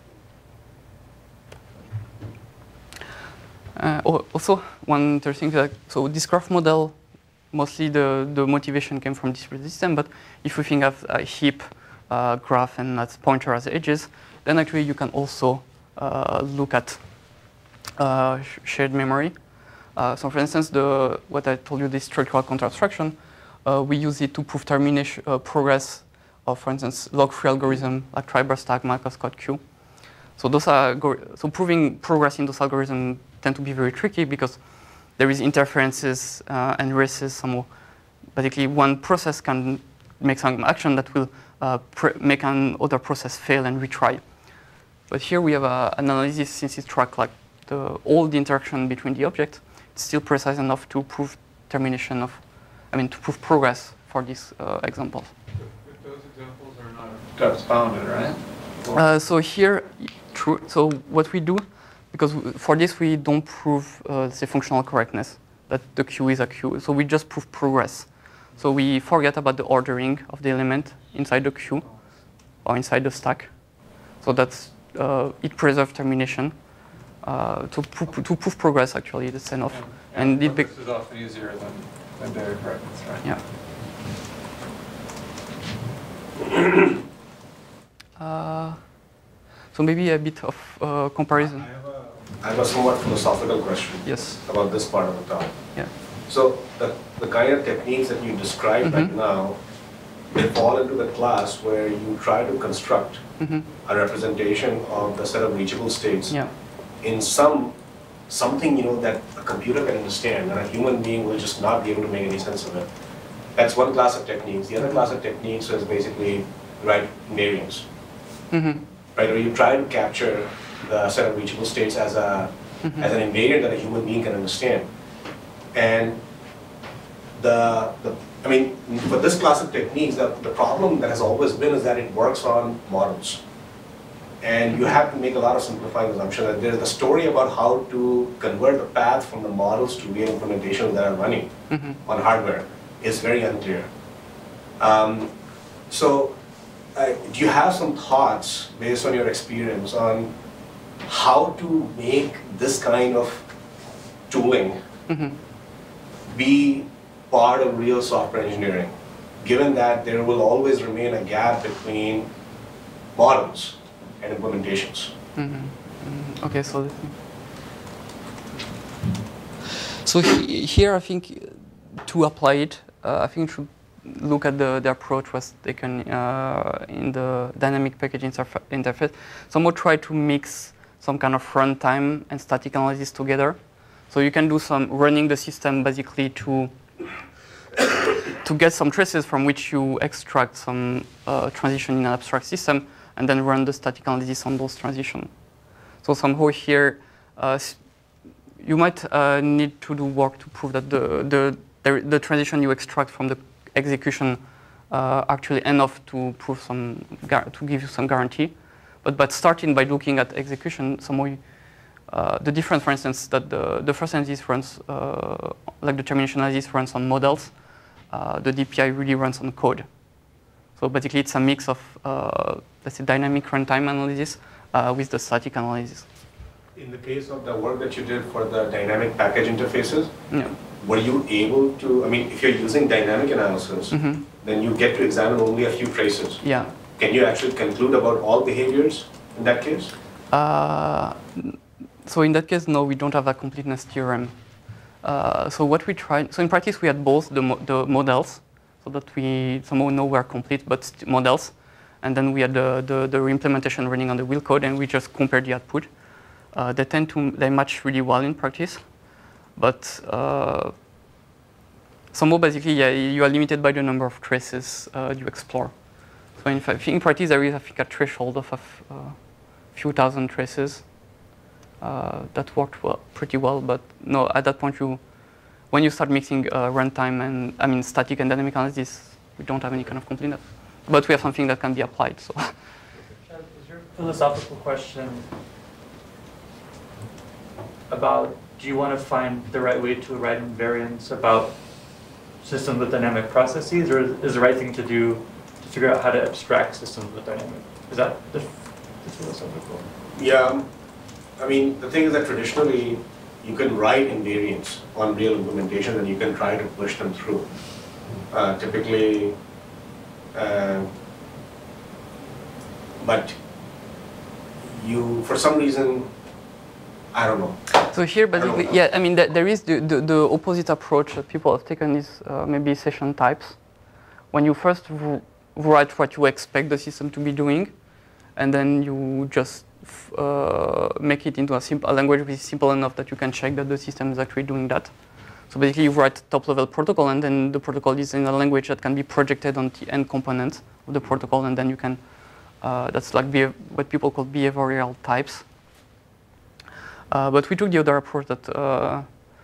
Speaker 3: Uh, also, one interesting thing, so this graph model, mostly the, the motivation came from this system, but if we think of a heap, uh, graph, and that's pointer as edges, then actually you can also uh, look at uh, sh shared memory. Uh, so for instance, the, what I told you, this structural counter abstraction, uh, we use it to prove termination uh, progress of, for instance, log three algorithm like try-bar stack, Markov-Scott queue. So those are so proving progress in those algorithms tend to be very tricky because there is interferences uh, and races. Some basically one process can make some action that will uh, make an other process fail and retry. But here we have a, an analysis since it tracks like the, all the interaction between the object. It's still precise enough to prove termination of, I mean, to prove progress for these uh, examples.
Speaker 6: But those examples are not depth bounded, right?
Speaker 3: Uh, so here, true. So what we do, because for this we don't prove, uh, say, functional correctness, that the queue is a queue. So we just prove progress. So we forget about the ordering of the element inside the queue or inside the stack. So that's uh, it preserves termination uh, to, pro to prove progress. Actually, that's enough.
Speaker 6: Yeah.
Speaker 3: And
Speaker 6: yeah,
Speaker 3: it
Speaker 6: this is often easier than than data correctness, right?
Speaker 3: Yeah. Uh, so maybe a bit of uh, comparison.
Speaker 2: I have, a, I have a somewhat philosophical question.
Speaker 3: Yes.
Speaker 2: About this part of the talk.
Speaker 3: Yeah.
Speaker 2: So the, the kind of techniques that you described
Speaker 3: Mm-hmm.
Speaker 2: right now, they fall into the class where you try to construct
Speaker 3: Mm-hmm.
Speaker 2: a representation of the set of reachable states
Speaker 3: Yeah.
Speaker 2: in some something, you know, that a computer can understand and a human being will just not be able to make any sense of it. That's one class of techniques. The other class of techniques is basically, right, invariance.
Speaker 3: Mm-hmm.
Speaker 2: Right, or you try to capture the set of reachable states as a
Speaker 3: Mm-hmm.
Speaker 2: as an invariant that a human being can understand. And the the I mean, for this class of techniques, the, the problem that has always been is that it works on models. And you have to make a lot of simplifying assumptions. That there's the story about how to convert the path from the models to real implementations that are running
Speaker 3: Mm-hmm.
Speaker 2: on hardware is very unclear. Um, so, uh, do you have some thoughts based on your experience on how to make this kind of tooling
Speaker 3: Mm-hmm.
Speaker 2: be part of real software engineering, given that there will always remain a gap between models and implementations?
Speaker 3: Mm-hmm. Mm-hmm. Okay, so so he, here I think to apply it, uh, I think we should look at the, the approach was taken uh, in the dynamic package interfa interface. Someone try to mix some kind of runtime and static analysis together. So you can do some running the system basically to to get some traces from which you extract some uh, transition in an abstract system and then run the static analysis on those transitions. So somehow here, uh, you might uh, need to do work to prove that the, the, the, the transition you extract from the execution uh, actually enough to prove some, to give you some guarantee. But, but starting by looking at execution, somehow you, uh, the difference, for instance, that the, the first analysis runs, uh, like the termination analysis runs on models, uh, the D P I really runs on code. So basically it's a mix of, uh, let's say, dynamic runtime analysis uh, with the static analysis.
Speaker 2: In the case of the work that you did for the dynamic package interfaces,
Speaker 3: Yeah.
Speaker 2: were you able to, I mean, if you're using dynamic analysis,
Speaker 3: Mm-hmm.
Speaker 2: then you get to examine only a few traces.
Speaker 3: Yeah.
Speaker 2: Can you actually conclude about all behaviors in that case?
Speaker 3: Uh, so in that case, no, we don't have a completeness theorem. Uh, so what we tried, so in practice we had both the, mo the models, so that we somehow know we're complete, but models, and then we had the, the, the implementation running on the real code, and we just compared the output. Uh, they tend to they match really well in practice, but uh, somehow basically yeah, you are limited by the number of traces uh, you explore. So in fact, in practice there is I think a threshold of a f uh, few thousand traces uh, that worked well, pretty well. But no, at that point you, when you start mixing uh, runtime and I mean static and dynamic analysis, we don't have any kind of completeness. But we have something that can be applied. So.
Speaker 8: Is your philosophical question about do you want to find the right way to write invariants about systems with dynamic processes, or is the right thing to do to figure out how to abstract systems with dynamic? Is that the, the philosophical?
Speaker 2: Yeah, I mean, the thing is that traditionally you can write invariants on real implementation and you can try to push them through. Uh, typically, uh, but you, for some reason, I don't know.
Speaker 3: So here, basically, yeah, I mean, th there is the, the, the opposite approach that people have taken is uh, maybe session types. When you first write what you expect the system to be doing, and then you just f uh, make it into a, simple, a language which is simple enough that you can check that the system is actually doing that. So basically, you write top-level protocol, and then the protocol is in a language that can be projected on the end component of the protocol, and then you can, uh, that's like what people call behavioral types. Uh, but we took the other approach that, uh,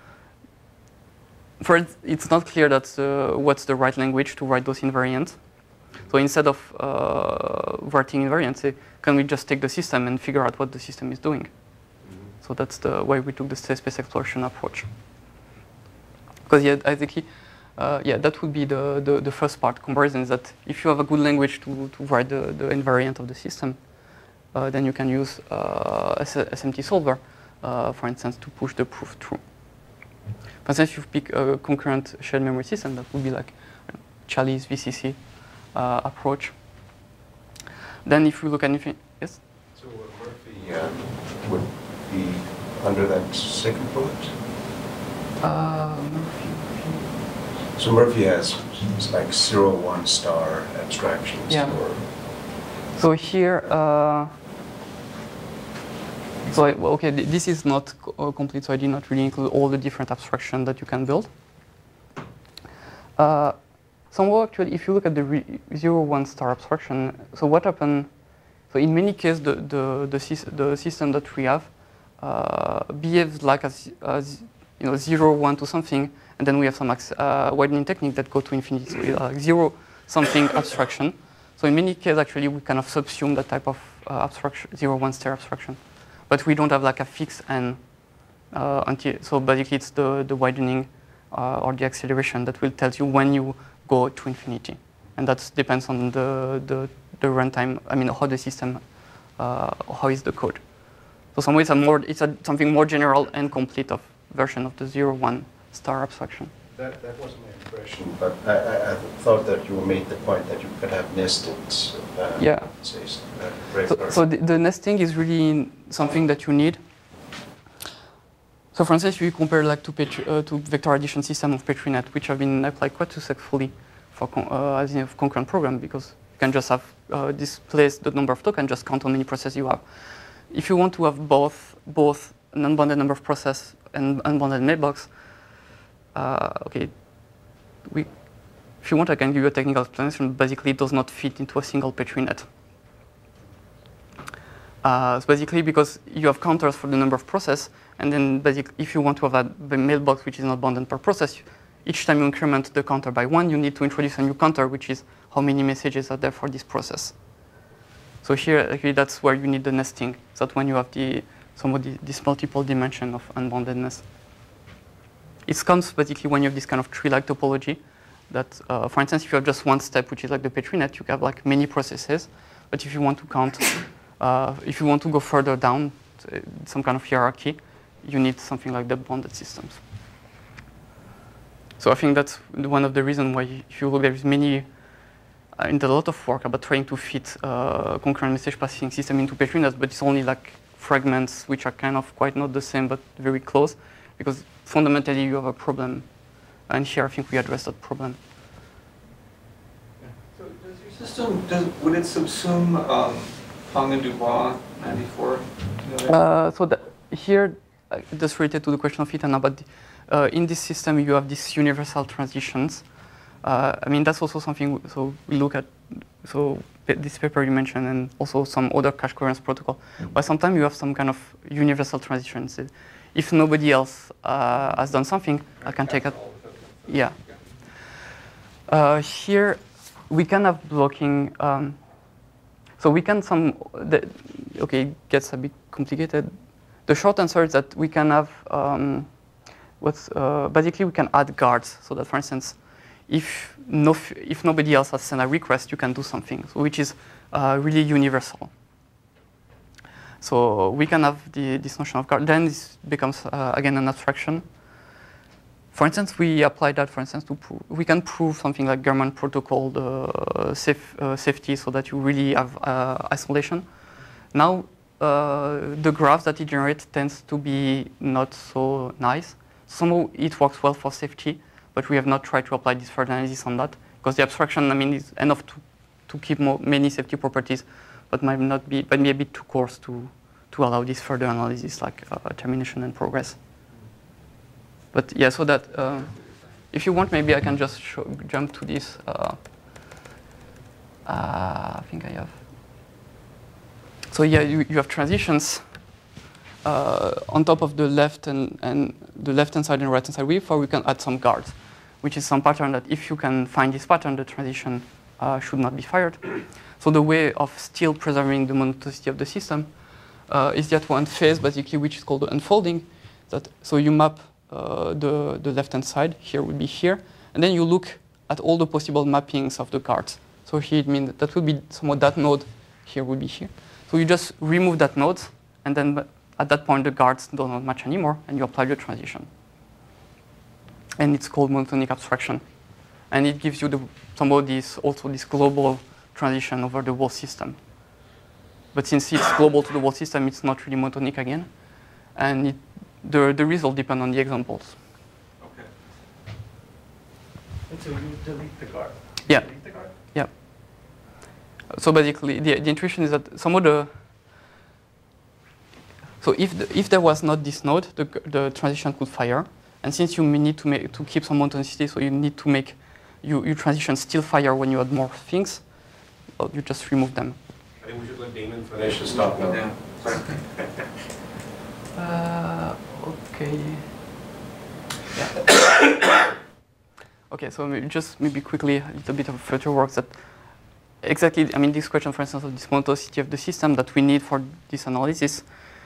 Speaker 3: first, it's not clear that uh, what's the right language to write those invariants. So instead of uh, writing invariants, uh, can we just take the system and figure out what the system is doing? Mm-hmm. So that's the way we took the state space exploration approach. Because yeah, I think, uh, yeah, that would be the, the, the first part. Comparison is that if you have a good language to, to write the, the invariant of the system, uh, then you can use uh, S M T solver. Uh, for instance, to push the proof through. For instance, if you pick a concurrent shared memory system, that would be like uh, Chalice V C C uh, approach. Then if you look at anything, yes?
Speaker 5: So uh, Murphy uh, would be under that second bullet?
Speaker 3: Uh, Murphy, Murphy.
Speaker 5: So Murphy has it's like zero, one star abstractions.
Speaker 3: Yeah.
Speaker 5: Or
Speaker 3: so here, uh, So, I, okay, this is not uh, complete, so I did not really include all the different abstractions that you can build. Uh, somehow, actually, if you look at the zero, one star abstraction, so what happened, so in many cases, the, the, the, the system that we have uh, behaves like a, a you know, zero, one to something, and then we have some uh, widening technique that go to infinity, so uh, zero something abstraction. So in many cases, actually, we kind of subsume that type of uh, abstraction, zero, one star abstraction. But we don't have like a fix n uh, until, so basically it's the, the widening uh, or the acceleration that will tell you when you go to infinity. And that depends on the, the, the runtime, I mean how the system, uh, how is the code. So some ways a more, it's a, something more general and complete of version of the zero, one star abstraction.
Speaker 5: That, that was my impression, but I, I, I thought that you made the point that you could have nested. Uh,
Speaker 3: yeah.
Speaker 5: Say, uh,
Speaker 3: so so the, the nesting is really something that you need. So for instance, if you compare like to, Petri, uh, to vector addition system of PetriNet, which have been applied quite successfully for con uh, as in a concurrent program, because you can just have uh, displace the number of tokens, just count how many processes you have. If you want to have both both an unbounded number of process and unbounded mailbox, Uh, okay, we, if you want, I can give you a technical explanation. Basically, it does not fit into a single PetriNet. Uh, so basically, because you have counters for the number of process, and then basically, if you want to have a mailbox which is not bounded per process, each time you increment the counter by one, you need to introduce a new counter, which is how many messages are there for this process. So here, actually, that's where you need the nesting, so that when you have the somewhat this multiple dimension of unboundedness. It comes basically when you have this kind of tree-like topology that, uh, for instance, if you have just one step, which is like the PetriNet, you have like many processes. But if you want to count, uh, if you want to go further down, uh, some kind of hierarchy, you need something like the bounded systems. So I think that's one of the reasons why, if you look, there is many, uh, in a lot of work about trying to fit uh, concurrent message passing system into PetriNet, but it's only like fragments which are kind of quite not the same, but very close. Because fundamentally you have a problem, and here I think we address that problem.
Speaker 9: So does your system, does, would it subsume um, Fang and Dubois ninety-four?
Speaker 3: Uh, so that, here, uh, just related to the question of Ethan, but uh, in this system you have these universal transitions. Uh, I mean, that's also something, so we look at, so this paper you mentioned and also some other cache coherence protocol. Mm-hmm. But sometimes you have some kind of universal transitions. If nobody else uh, has done something, I can take it. Yeah. Uh, here, we can have blocking. Um, so we can some, the, okay, it gets a bit complicated. The short answer is that we can have, um, what's, uh, basically we can add guards. So that, for instance, if, no, if nobody else has sent a request, you can do something, so which is uh, really universal. So we can have the, this notion of guard. Then this becomes, uh, again, an abstraction. For instance, we apply that, for instance, to prove, we can prove something like German protocol, the safe, uh, safety, so that you really have uh, isolation. Now, uh, the graph that it generates tends to be not so nice. Somehow it works well for safety, but we have not tried to apply this further analysis on that, because the abstraction, I mean, is enough to, to keep more, many safety properties, but might not be, but maybe a bit too coarse to, to allow this further analysis, like uh, termination and progress. But yeah, so that, uh, if you want, maybe I can just show, jump to this. Uh, uh, I think I have. So yeah, you, you have transitions uh, on top of the left and, and the left-hand side and right-hand side wave, or we can add some guards, which is some pattern that if you can find this pattern, the transition uh, should not be fired. So the way of still preserving the monotonicity of the system uh, is that one phase, basically, which is called the unfolding. That, so you map Uh, the, the left-hand side, here would be here, and then you look at all the possible mappings of the cards. So here it means that, that would be somewhat that node, here would be here. So you just remove that node, and then at that point the guards do not match anymore, and you apply the transition. And it's called monotonic abstraction. And it gives you the, somehow this, also this global transition over the whole system. But since it's global to the whole system, it's not really monotonic again. And it The, the result depends on the examples.
Speaker 8: Okay. And so you delete the guard?
Speaker 3: Yeah.
Speaker 8: Delete the guard?
Speaker 3: Yeah. So basically, the, the intuition is that some of the, so if, the, if there was not this node, the, the transition could fire. And since you need to, make, to keep some monotonicity, so you need to make, you, you transition still fire when you add more things, well, you just remove them.
Speaker 2: I think we should let Damon finish his talk now.
Speaker 4: Yeah.
Speaker 3: Uh, okay. Yeah. Okay, so maybe just maybe quickly a little bit of future work that exactly, I mean, this question, for instance, of this monotonicity of the system that we need for this analysis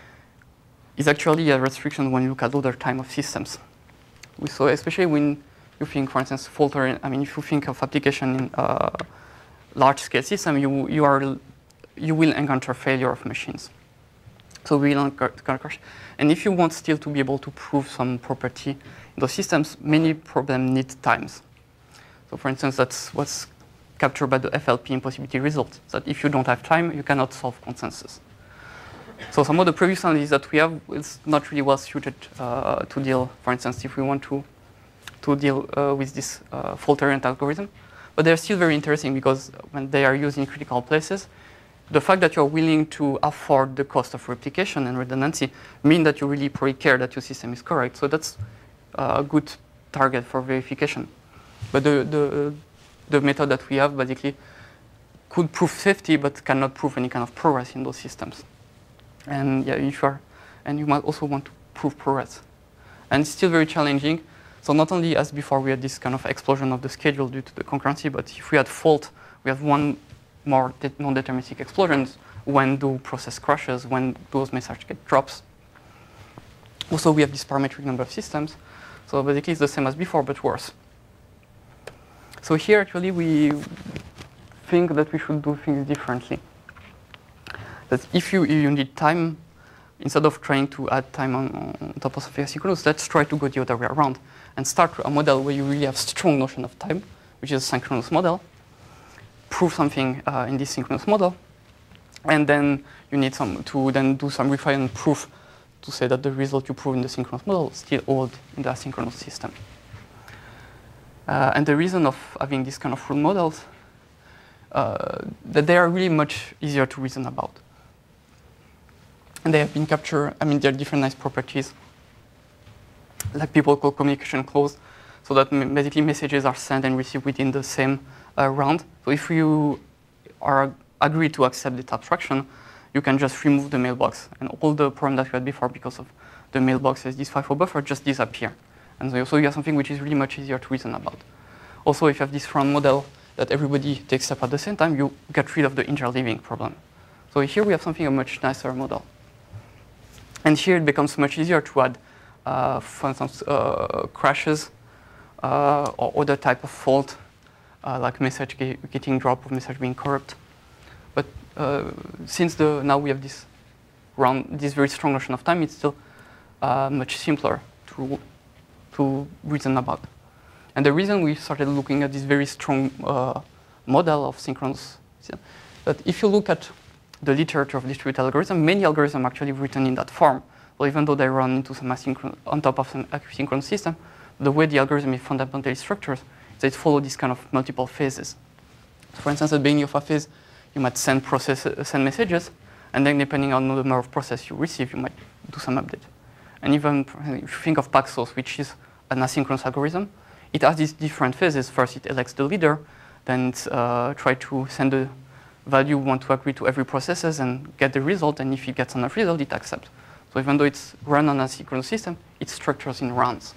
Speaker 3: is actually a restriction when you look at other time of systems. We saw, especially when you think, for instance, fault-tolerant, I mean, if you think of application in a large-scale system, you, you, are, you will encounter failure of machines. So we don't crash. And if you want still to be able to prove some property in those systems, many problems need times. So for instance, that's what's captured by the F L P impossibility result, that if you don't have time, you cannot solve consensus. So some of the previous analysis that we have is not really well suited uh, to deal, for instance, if we want to, to deal uh, with this uh, fault-tolerant algorithm. But they're still very interesting because when they are used in critical places, the fact that you're willing to afford the cost of replication and redundancy mean that you really probably care that your system is correct. So that's a good target for verification. But the, the, the method that we have basically could prove safety, but cannot prove any kind of progress in those systems. And yeah, you are, and you might also want to prove progress. And it's still very challenging. So not only as before we had this kind of explosion of the schedule due to the concurrency, but if we had fault, we have one more non-deterministic explosions. When do process crashes? When those messages get drops? Also, we have this parametric number of systems. So basically, it's the same as before, but worse. So here, actually, we think that we should do things differently. That if you, you need time, instead of trying to add time on, on top of something asynchronous, let's try to go the other way around and start a model where you really have strong notion of time, which is a synchronous model. Prove something uh, in this synchronous model, and then you need some to then do some refinement proof to say that the result you prove in the synchronous model still hold in the asynchronous system. Uh, and the reason of having these kind of rule models uh, that they are really much easier to reason about. And they have been captured, I mean, there are different nice properties, like people call communication closed, so that basically messages are sent and received within the same uh, round. So if you are agree to accept this abstraction, you can just remove the mailbox, and all the problem that you had before because of the mailbox as this FIFO buffer just disappear. And so, so you have something which is really much easier to reason about. Also, if you have this round model that everybody takes up at the same time, you get rid of the interleaving problem. So here we have something a much nicer model. And here it becomes much easier to add, uh, for instance, uh, crashes uh, or other type of fault, uh, like message ge getting dropped or message being corrupt. But uh, since the now we have this round, this very strong notion of time, it's still uh, much simpler to to reason about. And the reason we started looking at this very strong uh, model of synchronous, that if you look at the literature of distributed algorithms, many algorithms are actually written in that form. So even though they run into some asynchronous, on top of an asynchronous system, the way the algorithm is fundamentally structured is that it follows this kind of multiple phases. So for instance, at the beginning of a phase, you might send process, uh, send messages, and then depending on the number of processes you receive, you might do some update. And even if you think of Paxos, which is an asynchronous algorithm, it has these different phases. First, it elects the leader, then it uh, tries to send the value we want to agree to every processes and get the result, and if it gets enough result, it accepts. So even though it's run on a synchronous system, it structures in rounds.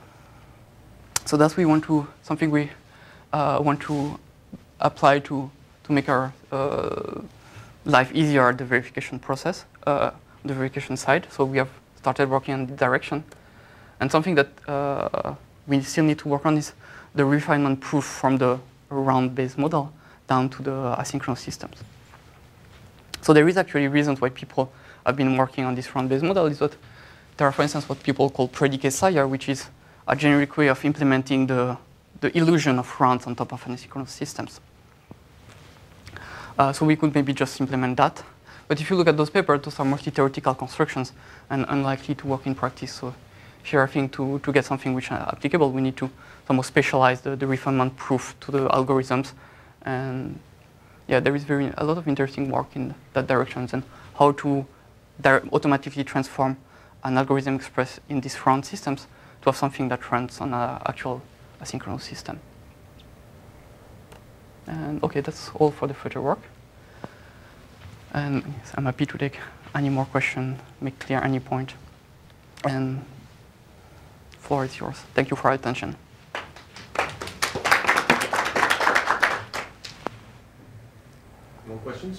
Speaker 3: So that's we want to something we uh, want to apply to to make our uh, life easier at the verification process, uh, the verification side. So we have started working in the direction, and something that uh, we still need to work on is the refinement proof from the round-based model down to the asynchronous systems. So there is actually reasons why people have been working on this round-based model is that there are, for instance, what people call predicate sire, which is a generic way of implementing the, the illusion of rounds on top of an asynchronous systems. Uh, so we could maybe just implement that. But if you look at those papers, those are mostly theoretical constructions and unlikely to work in practice. So here, I think to, to get something which is applicable, we need to somehow specialize the, the refinement proof to the algorithms. And yeah, there is very a lot of interesting work in that direction and how to automatically transform an algorithm expressed in these round systems to have something that runs on an actual asynchronous system. And okay, that's all for the future work. And yes, I'm happy to take any more question, make clear any point. And the floor is yours. Thank you for your attention.
Speaker 6: More questions?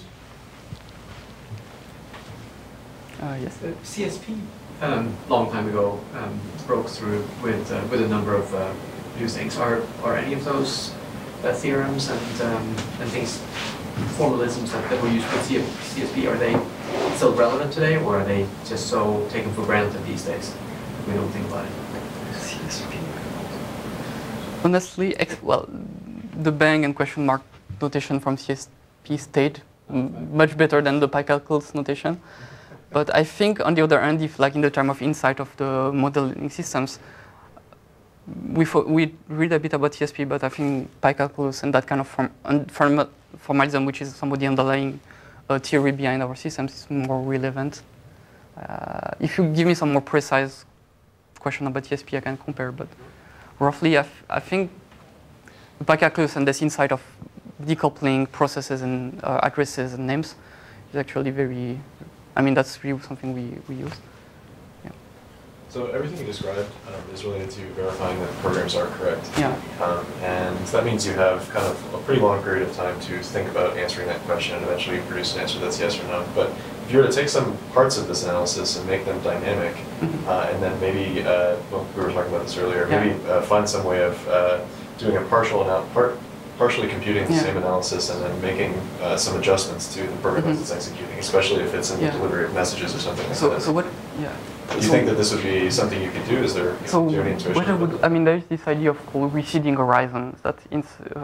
Speaker 3: Uh, yes.
Speaker 10: Uh, C S P, um, long time ago, um, broke through with uh, with a number of uh, new things. Are are any of those uh, theorems and um, and things, formalisms that, that were used with C S P, are they still relevant today, or are they just so taken for granted these days? We don't think about it.
Speaker 3: C S P. Honestly, ex well, the bang and question mark notation from C S P stayed much better than the PyCalculus notation. But I think, on the other hand, if like in the term of insight of the modeling systems, we we read a bit about C S P, but I think PyCalculus and that kind of form, form, formalism, which is some of the underlying uh, theory behind our systems, is more relevant. Uh, if you give me some more precise question about C S P, I can compare. But roughly, I, f I think PyCalculus and this insight of decoupling processes and uh, addresses and names is actually very. I mean, that's really something we, we use. Yeah.
Speaker 11: So everything you described um, is related to verifying that programs are correct.
Speaker 3: Yeah.
Speaker 11: Um, and that means you have kind of a pretty long period of time to think about answering that question and eventually produce an answer that's yes or no. But if you were to take some parts of this analysis and make them dynamic, mm-hmm. uh, and then maybe, uh, well, we were talking about this earlier,
Speaker 3: yeah.
Speaker 11: maybe uh, find some way of uh, doing a partial anal part partially computing the
Speaker 3: yeah.
Speaker 11: same analysis and then making uh, some adjustments to the program mm-hmm. that's executing, especially if it's in
Speaker 3: yeah.
Speaker 11: the delivery of messages or something like
Speaker 3: so,
Speaker 11: that.
Speaker 3: So what, yeah.
Speaker 11: Do you
Speaker 3: so
Speaker 11: think that this would be something you could do? Is there,
Speaker 3: so
Speaker 11: do you have any intuition?
Speaker 3: What I, would, I mean, there is this idea of called receding horizons that in,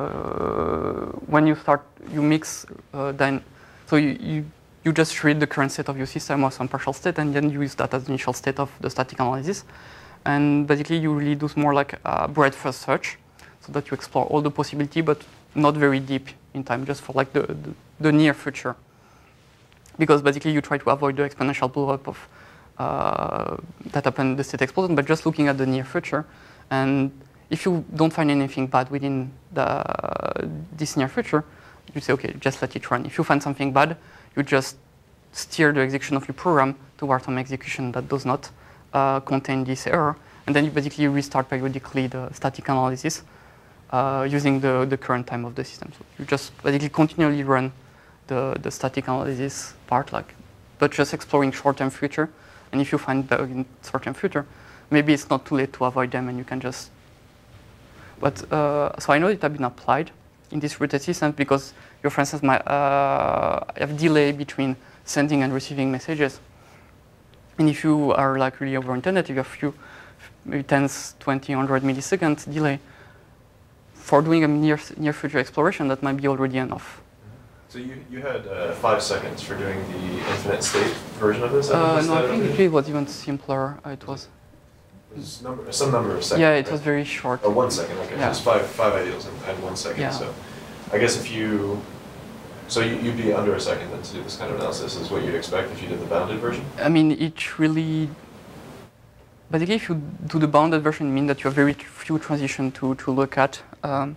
Speaker 3: uh, when you start, you mix, uh, then, so you, you, you just read the current state of your system or some partial state, and then you use that as the initial state of the static analysis. And basically, you really do more like a breadth first search, so that you explore all the possibility, but not very deep in time, just for like the, the, the near future. because basically you try to avoid the exponential blow-up of uh, that happened in the state explosion, but just looking at the near future. And if you don't find anything bad within the, this near future, you say, okay, just let it run. If you find something bad, you just steer the execution of your program towards some execution that does not uh, contain this error. And then you basically restart periodically the static analysis uh, using the, the current time of the system. So you just basically continually run the, the static analysis part, like, but just exploring short-term future. And if you find bug in short-term future, maybe it's not too late to avoid them and you can just. But uh, so I know it has been applied in distributed systems because you, for instance, might uh, have delay between sending and receiving messages. And if you are like really over internet, you have few, maybe tens, twenty, one hundred milliseconds delay. For doing a near near future exploration, that might be already enough.
Speaker 11: So you, you had uh, five seconds for doing the infinite state version of this?
Speaker 3: Uh, no, I think it was even simpler. Uh, it was.
Speaker 11: It was number, some number of seconds.
Speaker 3: Yeah, it
Speaker 11: right?
Speaker 3: was very short.
Speaker 11: Oh, one second, okay.
Speaker 3: Yeah.
Speaker 11: So it's five, five ideals and, and one second.
Speaker 3: Yeah.
Speaker 11: So I guess if you, so you, you'd be under a second then to do this kind of analysis is what you'd expect if you did the bounded version?
Speaker 3: I mean, it really, basically if you do the bounded version, it means that you have very few transitions to, to look at. Um,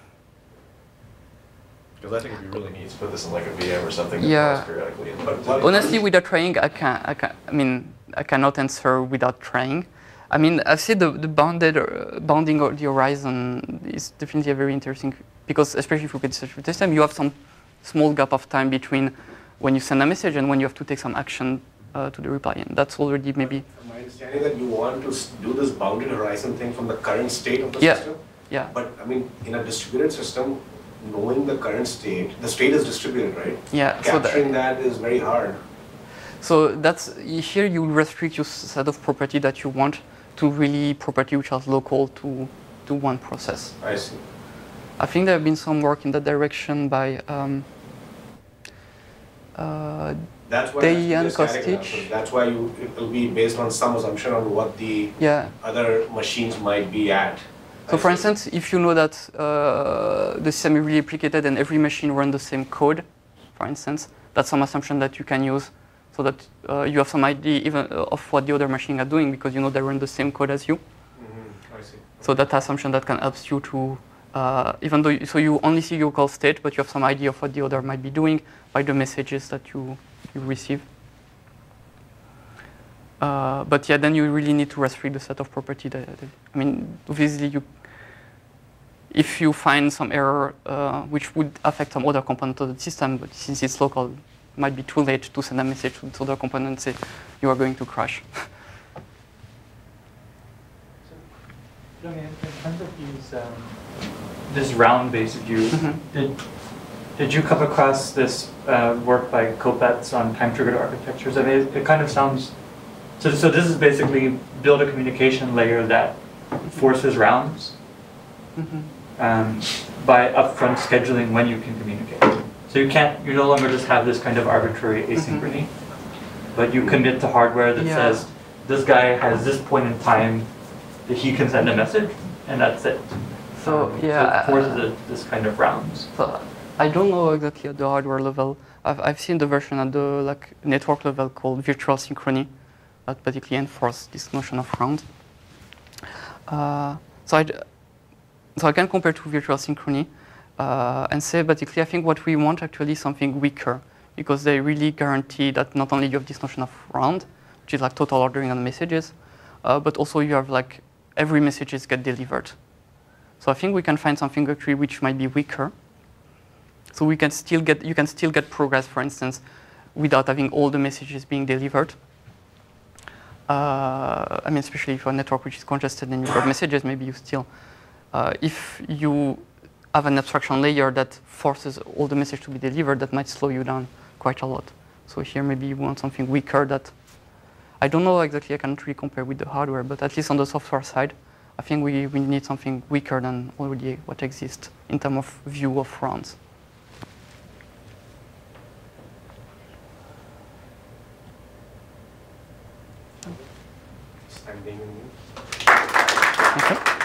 Speaker 11: Because I think it'd be really neat to put this in like a V M or something that
Speaker 3: Yeah.
Speaker 11: calls periodically. And
Speaker 2: But
Speaker 3: honestly, without trying, I can, I can, I mean, I cannot answer without trying. I mean, I've seen the, the bounded, uh, bounding of the horizon is definitely a very interesting, because especially if you get such a system, you have some small gap of time between when you send a message and when you have to take some action uh, to the reply, and that's already maybe.
Speaker 2: Am I understanding that you want to s- do this bounded horizon thing from the current state of the
Speaker 3: Yeah.
Speaker 2: system?
Speaker 3: Yeah.
Speaker 2: But I mean, in a distributed system, knowing the current state, the state is distributed, right?
Speaker 3: Yeah. So that,
Speaker 2: Capturing that is very hard.
Speaker 3: So that's here you restrict your set of property that you want to really property which are local to to one process.
Speaker 2: I see.
Speaker 3: I think there have been some work in that direction by um, uh,
Speaker 2: That's why
Speaker 3: They
Speaker 2: it has to be a static
Speaker 3: Kostic.
Speaker 2: analysis. That's why you it will be based on some assumption on what the
Speaker 3: yeah.
Speaker 2: other machines might be at.
Speaker 3: So
Speaker 2: I
Speaker 3: for
Speaker 2: see.
Speaker 3: instance, if you know that uh, the system is really replicated and every machine runs the same code, for instance, that's some assumption that you can use so that uh, you have some idea even uh, of what the other machines are doing because you know they run the same code as you.
Speaker 2: Mm-hmm. I see.
Speaker 3: So that assumption that can help you to, uh, even though, you, so you only see your call state, but you have some idea of what the other might be doing by the messages that you, you receive. Uh, but yeah, then you really need to restrict the set of property. That, that I mean, obviously, you, if you find some error uh, which would affect some other component of the system, but since it's local, it might be too late to send a message to this other component and say you are going to crash.
Speaker 8: So, I mean, in terms of these, um, this round-based view,
Speaker 3: Mhm.
Speaker 8: did did you come across this uh, work by Kopets on time-triggered architectures? I mean, it, it kind of sounds. So, so this is basically build a communication layer that forces rounds
Speaker 3: Mm-hmm.
Speaker 8: um, by upfront scheduling when you can communicate. So you can't, you no longer just have this kind of arbitrary asynchrony, mm-hmm. but you commit to hardware that
Speaker 3: Yeah.
Speaker 8: says this guy has this point in time that he can send a message, and that's it.
Speaker 3: So
Speaker 8: Um,
Speaker 3: yeah,
Speaker 8: so it forces a, this kind of rounds.
Speaker 3: So I don't know exactly at the hardware level. I've I've seen the version at the like network level called virtual synchrony that basically enforces this notion of round. Uh, so I so I can compare to virtual synchrony uh, and say basically I think what we want actually is something weaker because they really guarantee that not only you have this notion of round, which is like total ordering on messages, uh, but also you have like every messages get delivered. So I think we can find something actually which might be weaker. So we can still get, you can still get progress, for instance, without having all the messages being delivered. Uh, I mean, especially if your network which is congested and you've got messages, maybe you still, uh, if you have an abstraction layer that forces all the messages to be delivered, that might slow you down quite a lot. So here maybe you want something weaker that, I don't know exactly, I can't really compare with the hardware, but at least on the software side, I think we, we need something weaker than already what exists in terms of view of rounds.
Speaker 2: I'm being
Speaker 3: Okay.